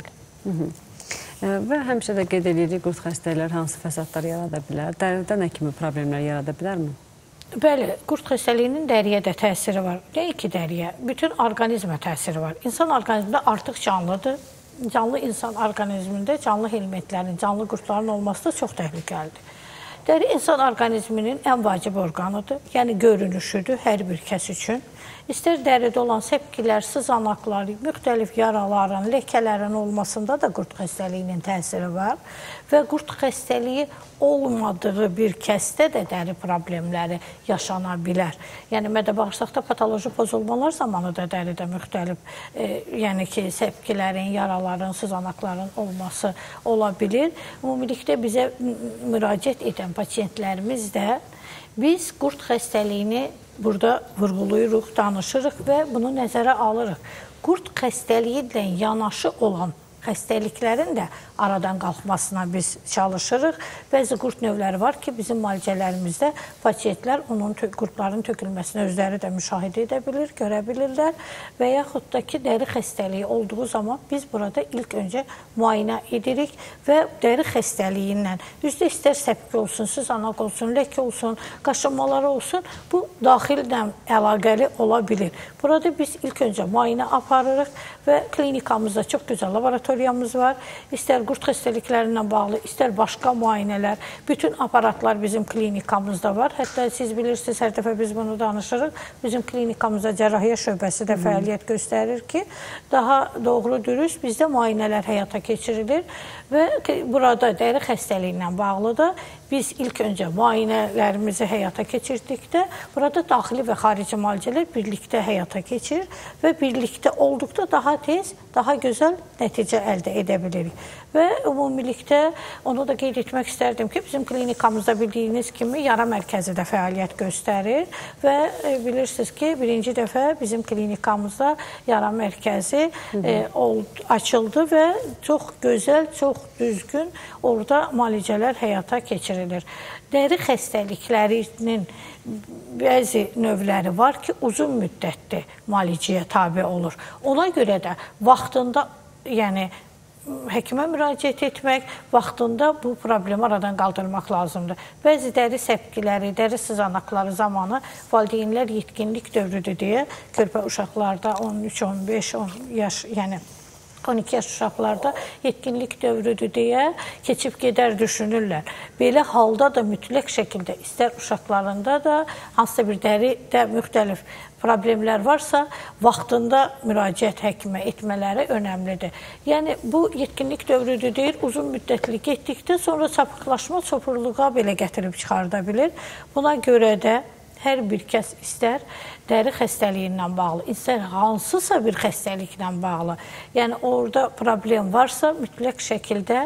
Və həmişə də qeyd edirik, qurd xəstəliklər hansı fəsadlar yarada bilər? Dəridə nə kimi problemlər yarada bilərmi? Bəli, qurd xəstəliyinin dəriyə də təsiri var. Nəinki dəriyə, bütün orqanizmə təsiri var. İnsan orqanizmində artıq canlıdır. Canlı insan orqanizmində canlı elementlərin, canlı qurdların olması da çox təhlükəlidir. Dəri insan orqanizminin ən vacib orqanıdır. Yəni, görünüşüdür hər bir kəs üçün. İstər dəridə olan səpkilər, sızanaqlar, müxtəlif yaraların, ləkələrin olmasında da qurd xəstəliyinin təsiri var. Və qurd xəstəliyi olmadığı bir kəsdə də dəri problemləri yaşana bilər. Yəni, mədə-bağırsaqda patoloji pozulmalar zamanı da dəridə müxtəlif, yəni ki, səpkilərin, yaraların, sızanaqların olması ola bilir. Ümumilikdə bizə müraciət edən pasiyentlərimiz də biz qurd xəstəliyini burada vurğuluyuruq, danışırıq və bunu nəzərə alırıq. Qurd xəstəliyi ilə yanaşı olan xəstəliklərin də aradan qalxmasına biz çalışırıq. Bəzi qurd növləri var ki, bizim müalicələrimizdə pasiyentlər qurdların tökülməsini özləri də müşahidə edə bilir, görə bilirlər və yaxud da ki, dəri xəstəliyi olduğu zaman biz burada ilk öncə müayinə edirik və dəri xəstəliyindən üzdə istər səpki olsun, sızanaq olsun, ləkə olsun, qaşınmaları olsun, bu daxillə əlaqəli ola bilir. Burada biz ilk öncə müayinə aparırıq və klinikamızda çox gözəl laboratoriyamız var. İstər qurd xəstəliklərindən bağlı, istər başqa müayinələr, bütün aparatlar bizim klinikamızda var. Hətta siz bilirsiniz, hər dəfə biz bunu danışırıq. Bizim klinikamızda cərrahiyyə şöbəsi də fəaliyyət göstərir ki, daha doğru dürüst bizdə müayinələr həyata keçirilir və burada dəri xəstəliyi ilə bağlı da biz ilk öncə müayinələrimizi həyata keçirdikdə burada daxili və xarici müalicələr birlikdə həyata keçir və birlikdə olduqda daha tez, daha gözəl nəticə əldə edə bilirik. Və ümumilikdə onu da qeyd etmək istərdim ki, bizim klinikamızda bildiyiniz kimi yara mərkəzi də fəaliyyət göstərir və bilirsiniz ki, birinci dəfə bizim klinikamızda yara mərkəzi açıldı və çox gözəl, çox düzgün orada müalicələr həyata keçirilir. Dəri xəstəliklərinin bəzi növləri var ki, uzun müddətli müalicəyə tabe olur. Ona görə də vaxtında, yəni həkimə müraciət etmək, vaxtında bu problemi aradan qaldırmaq lazımdır. Bəzi dəri səpkiləri, dəri sızanaqları zamanı valideynlər yetkinlik dövrüdür deyə körpə uşaqlarda 13-15 yaş, yəni 12 yaş uşaqlarda yetkinlik dövrüdür deyə keçib gedər düşünürlər. Belə halda da mütləq şəkildə istər uşaqlarında da hansısa bir dəridə müxtəlif problemlər varsa, vaxtında müraciət həkimə etmələri önəmlidir. Yəni, bu yetkinlik dövrüdür deyir, uzun müddətli getdikdə sonra çapıqlaşma, çopurluğa belə gətirib çıxarda bilir. Buna görə də hər bir kəs istər dəri xəstəliyindən bağlı, istər hansısa bir xəstəliklə bağlı, yəni orada problem varsa mütləq şəkildə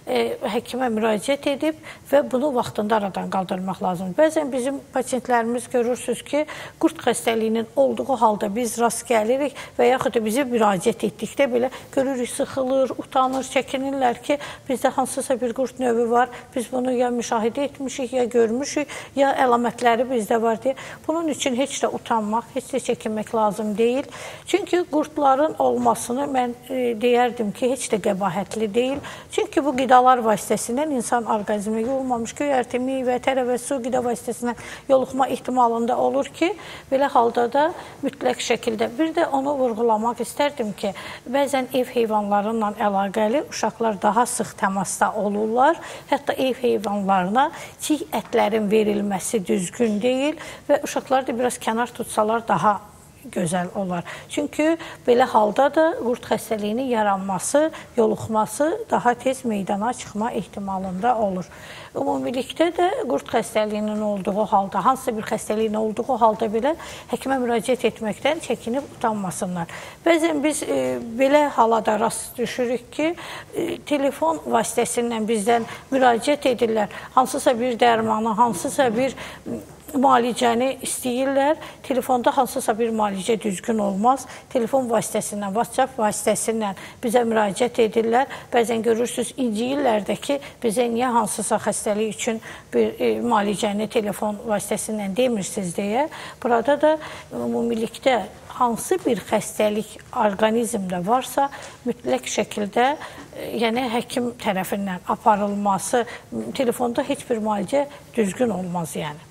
həkimə müraciət edib və bunu vaxtında aradan qaldırmaq lazımdır. Bəzən bizim pasientlərimiz görürsünüz ki, qurd xəstəliyinin olduğu halda biz rast gəlirik və yaxud da bizə müraciət etdikdə belə görürük, sıxılır, utanır, çəkinirlər ki, bizdə hansısa bir qurd növü var, biz bunu ya müşahidə etmişik, ya görmüşük, ya əlamətləri bizdə var deyə. Bunun üçün heç də utanmaq, heç də çəkinmək lazım deyil. Çünki qurdların olmasını mən deyərdim ki, heç də qəbahətli deyil. Çünki bu qidalar vasitəsindən insan orqanizminə yolmamış göyərti, meyvə, tərəvə, su qida vasitəsindən yoluxma ehtimalında olur ki, belə halda da mütləq şəkildə. Bir də onu vurğulamaq istərdim ki, bəzən ev heyvanlarıyla əlaqəli uşaqlar daha sıx təmasda olurlar. Hətta ev heyvanlarına çiğ ətlərin verilməsi düzgün deyil və uşaqları da biraz kənar tutsalar daha gözəl olar. Çünki belə halda da qurd xəstəliyinin yaranması, yoluxması daha tez meydana çıxma ehtimalında olur. Ümumilikdə də qurd xəstəliyinin olduğu halda, hansısa bir xəstəliyin olduğu halda belə həkimə müraciət etməkdən çəkinib utanmasınlar. Bəzən biz belə halada rast düşürük ki, telefon vasitəsindən bizdən müraciət edirlər. Hansısa bir dərmanı, hansısa bir müalicəni istəyirlər. Telefonda hansısa bir müalicə düzgün olmaz. Telefon vasitəsindən, WhatsApp vasitəsindən bizə müraciət edirlər. Bəzən görürsünüz, inciyirlər də ki, bizə niyə hansısa xəstəlik üçün bir müalicəni telefon vasitəsindən demirsiniz deyə. Burada da ümumilikdə hansı bir xəstəlik orqanizmdə varsa, mütləq şəkildə yəni həkim tərəfindən aparılması, telefonda heç bir müalicə düzgün olmaz yəni.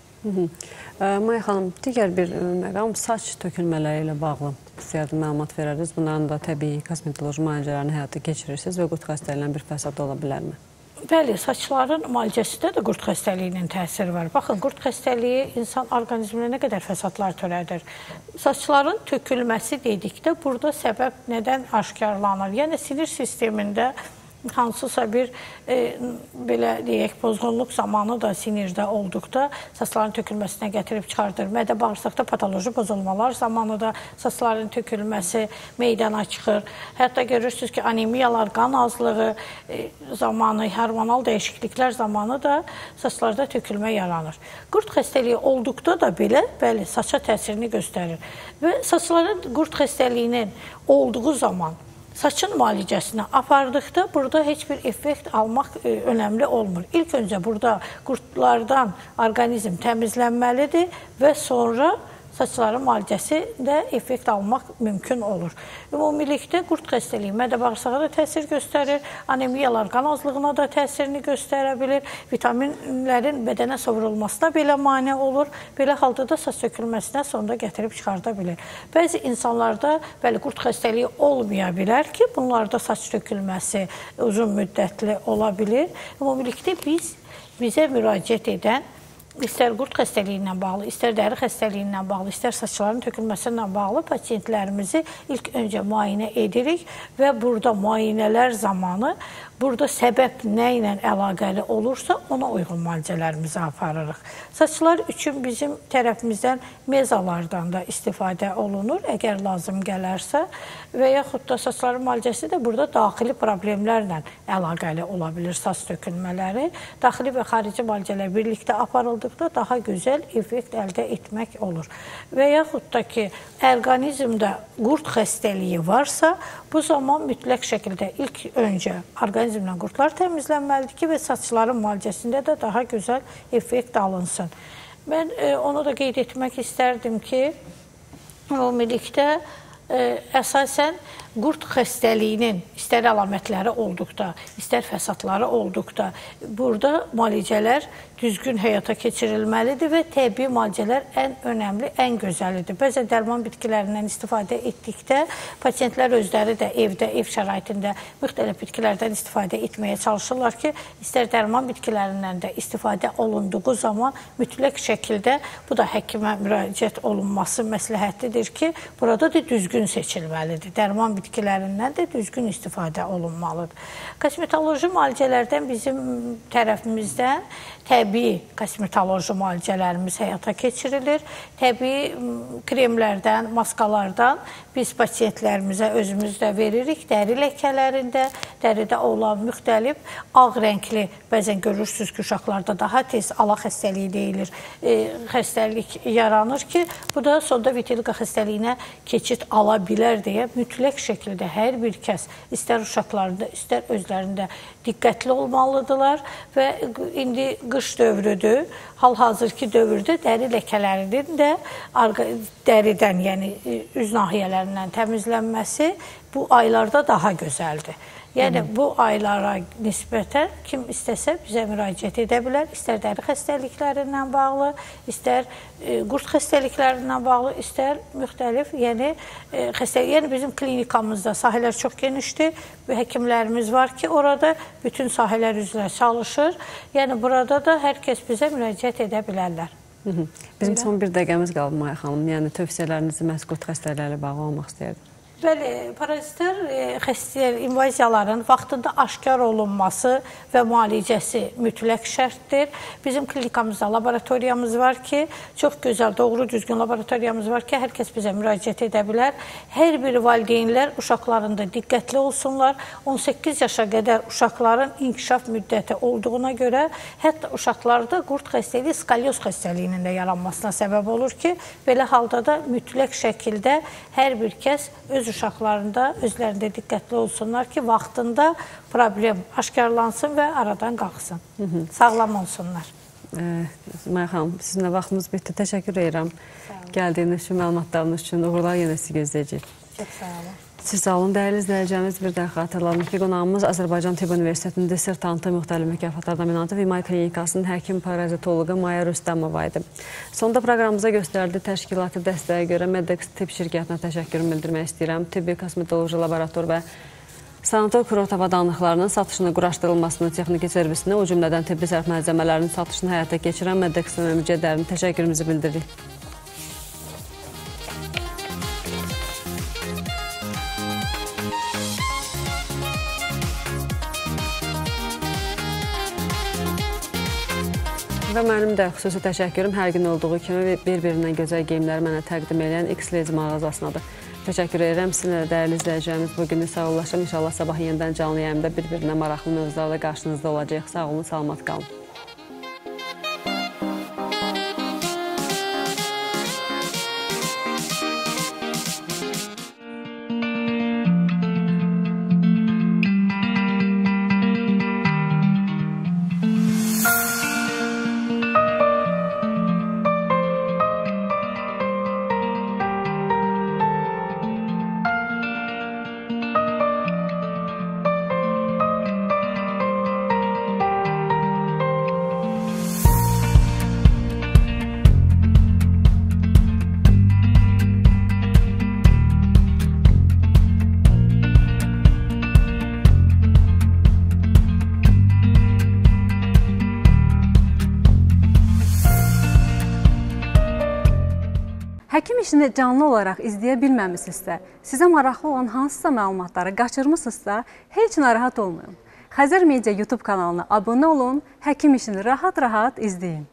Maya xanım, digər bir məqam saç tökülmələri ilə bağlı sizə məlumat verərdiniz. Bunların da təbii kosmetoloji müalicələrini həyata keçirirsiniz və qurd xəstəliyinin bir fəsadı ola bilərmi? Bəli, saçların müalicəsində də qurd xəstəliyinin təsiri var. Baxın, qurd xəstəliyi insan orqanizminə nə qədər fəsadlar törədir. Saçların tökülməsi dedikdə burada səbəb nədən aşkarlanır? Yəni sinir sistemində hansısa bir belə deyək, pozğunluq zamanı da sinirdə olduqda saçların tökülməsinə gətirib çıxardır. Mədə-bağırsaqda patoloji pozulmalar zamanı da saçların tökülməsi meydana çıxır. Hətta görürsünüz ki, anemiyalar, qan azlığı zamanı, hormonal dəyişikliklər zamanı da saçlarda tökülmə yaranır. Qurd xəstəliyi olduqda da belə, bəli, saça təsirini göstərir. Və saçların qurd xəstəliyinin olduğu zaman saçın müalicəsinə apardıqda burada heç bir effekt almaq önəmli olmur. İlk öncə burada qurdlardan orqanizm təmizlənməlidir və sonra saçların müalicəsində effekt almaq mümkün olur. Ümumilikdə qurd xəstəliyi mədə-bağırsağa da təsir göstərir, anemiyalar qan azlığına da təsirini göstərə bilir, vitaminlərin bədənə sovrulmasına belə mane olur, belə halda da saç tökülməsinə sonda gətirib çıxarda bilir. Bəzi insanlarda bəli, qurd xəstəliyi olmaya bilər ki, bunlarda saç tökülməsi uzun müddətli ola bilir. Ümumilikdə bizə müraciət edən İstər qurd xəstəliyindən bağlı, istər dəri xəstəliyindən bağlı, istər saçların tökülməsindən bağlı pasientlərimizi ilk öncə müayinə edirik və burada müayinələr zamanı burada səbəb nə ilə əlaqəli olursa ona uyğun müalicələrimizi aparırıq. Saçlar üçün bizim tərəfimizdən mezalardan da istifadə olunur, əgər lazım gələrsə və yaxud da saçların müalicəsi də burada daxili problemlərlə əlaqəli ola bilir, saç tökülmələri. Daxili və xarici müalicələr birlikdə aparıldıqda daha gözəl effekt əldə etmək olur. Və yaxud da ki, orqanizmdə qurd xəstəliyi varsa, bu zaman mütləq şəkildə ilk öncə orqanizmdən qurdlar təmizlənməlidir ki, və saçların müalicəsində də daha gözəl effekt alınsın. Mən onu da qeyd etmək istərdim ki, ümumilikdə əsasən qurd xəstəliyinin istər əlamətləri olduqda, istər fəsadları olduqda burada müalicələr düzgün həyata keçirilməlidir və təbii müalicələr ən önəmli, ən gözəlidir. Bəzən dərman bitkilərindən istifadə etdikdə pasientlər özləri də evdə, ev şəraitində müxtəlif bitkilərdən istifadə etməyə çalışırlar ki, istər dərman bitkilərindən də istifadə olunduğu zaman mütləq şəkildə bu da həkimə müraciət olunması məsləhətlidir ki, burada da düzgün seçilməlidir. Dərman bitkilərindən də düzgün istifadə olunmalıdır. Kosmetoloji müalicələrdən bizim tərəfimizdən təbii kosmetoloji müalicələrimiz həyata keçirilir. Təbii kremlərdən, maskalardan biz pasiyentlərimizə özümüz də veririk. Dəri ləkələrində, dəridə olan müxtəlif ağ rəngli, bəzən görürsünüz ki, uşaqlarda daha tez ala xəstəliyi deyilir, xəstəlik yaranır ki, bu da sonda vitiligo xəstəliyinə keçid ala bilər deyə mütləq şəkildə hər bir kəs, istər uşaqlarında, istər özlərində diqqətli olmalıdırlar və indi qış dövrüdür. Hal-hazırki dövrdə dəri ləkələrinin də dəridən, yəni üz nahiyələrindən təmizlənməsi bu aylarda daha gözəldir. Yəni, bu aylara nisbətən kim istəsə bizə müraciət edə bilər. İstər dəri xəstəliklərindən bağlı, istər qurd xəstəliklərindən bağlı, istər müxtəlif, yəni bizim klinikamızda sahələr çox genişdir. Həkimlərimiz var ki, orada bütün sahələr üzrə çalışır. Yəni, burada da hər kəs bizə müraciət edə bilərlər. Bizim son bir dəqiqəmiz qaldı Maya xanım. Yəni, tövsiyələrinizi məhz qurd xəstəlikləri bağlı olmaq istəyirdim. Bəli, parazitlər invaziyaların vaxtında aşkar olunması və müalicəsi mütləq şərtdir. Bizim klinikamızda laboratoriyamız var ki, çox gözəl, doğru düzgün laboratoriyamız var ki, hər kəs bizə müraciət edə bilər. Hər bir valideynlər uşaqlarında diqqətli olsunlar. 18 yaşa qədər uşaqların inkişaf müddəti olduğuna görə, hətta uşaqlarda qurd xəstəliyi skalyoz xəstəliyinin də yaranmasına səbəb olur ki, belə halda da mütləq şəkildə hər bir kəs öz uşaqlarında, özlərində diqqətli olsunlar ki, vaxtında problem aşkarlansın və aradan qalxsın. Sağlam olsunlar. Maya xanım, sizinlə vaxtımız bitdi. Təşəkkür edirəm. Gəldiyiniz üçün, məlumatlarınız üçün. Uğurlar yenə sizi gözləyəcək. Çox sağ olun. Siz sağ olun, dəyərli izləyəcəyimiz bir daha xatırladım ki, qonağımız Azərbaycan Tibb Universitetinin dissertantı, müxtəlif mükafatlar nominantı VİMAY klinikasının həkim parazitoloqu Maya Rüstəmova idi. Sonda proqramımıza göstərdiyi təşkilati dəstəyə görə Medex Tibb şirkətinə təşəkkürümü bildirmək istəyirəm. Tibbi kosmetoloji laborator və sanator kurort avadanlıqlarının satışını, quraşdırılmasını, texniki servisini, o cümlədən tibbi sərf malzəmələrinin satışını həyata keçirən Medexin mücədlərini təşəkkürümüzü bildiririk. Və mənim də xüsusi təşəkkürüm hər gün olduğu kimi bir-birindən gözəl geyimləri mənə təqdim edən X-Lady mağazasınadır. Təşəkkür edirəm. Sizinlə də dəyərli izləyəcəyimiz bu günü sağollaşım. İnşallah sabah yenidən canlı yayımda bir-birinə maraqlı mövzularla qarşınızda olacaq. Sağ olun, salamat qalın. Həkim işini canlı olaraq izləyə bilməmisinizsə, sizə maraqlı olan hansısa məlumatları qaçırmısınızsa, heç narahat olmayın. Xəzər Media YouTube kanalına abunə olun, həkim işini rahat-rahat izləyin.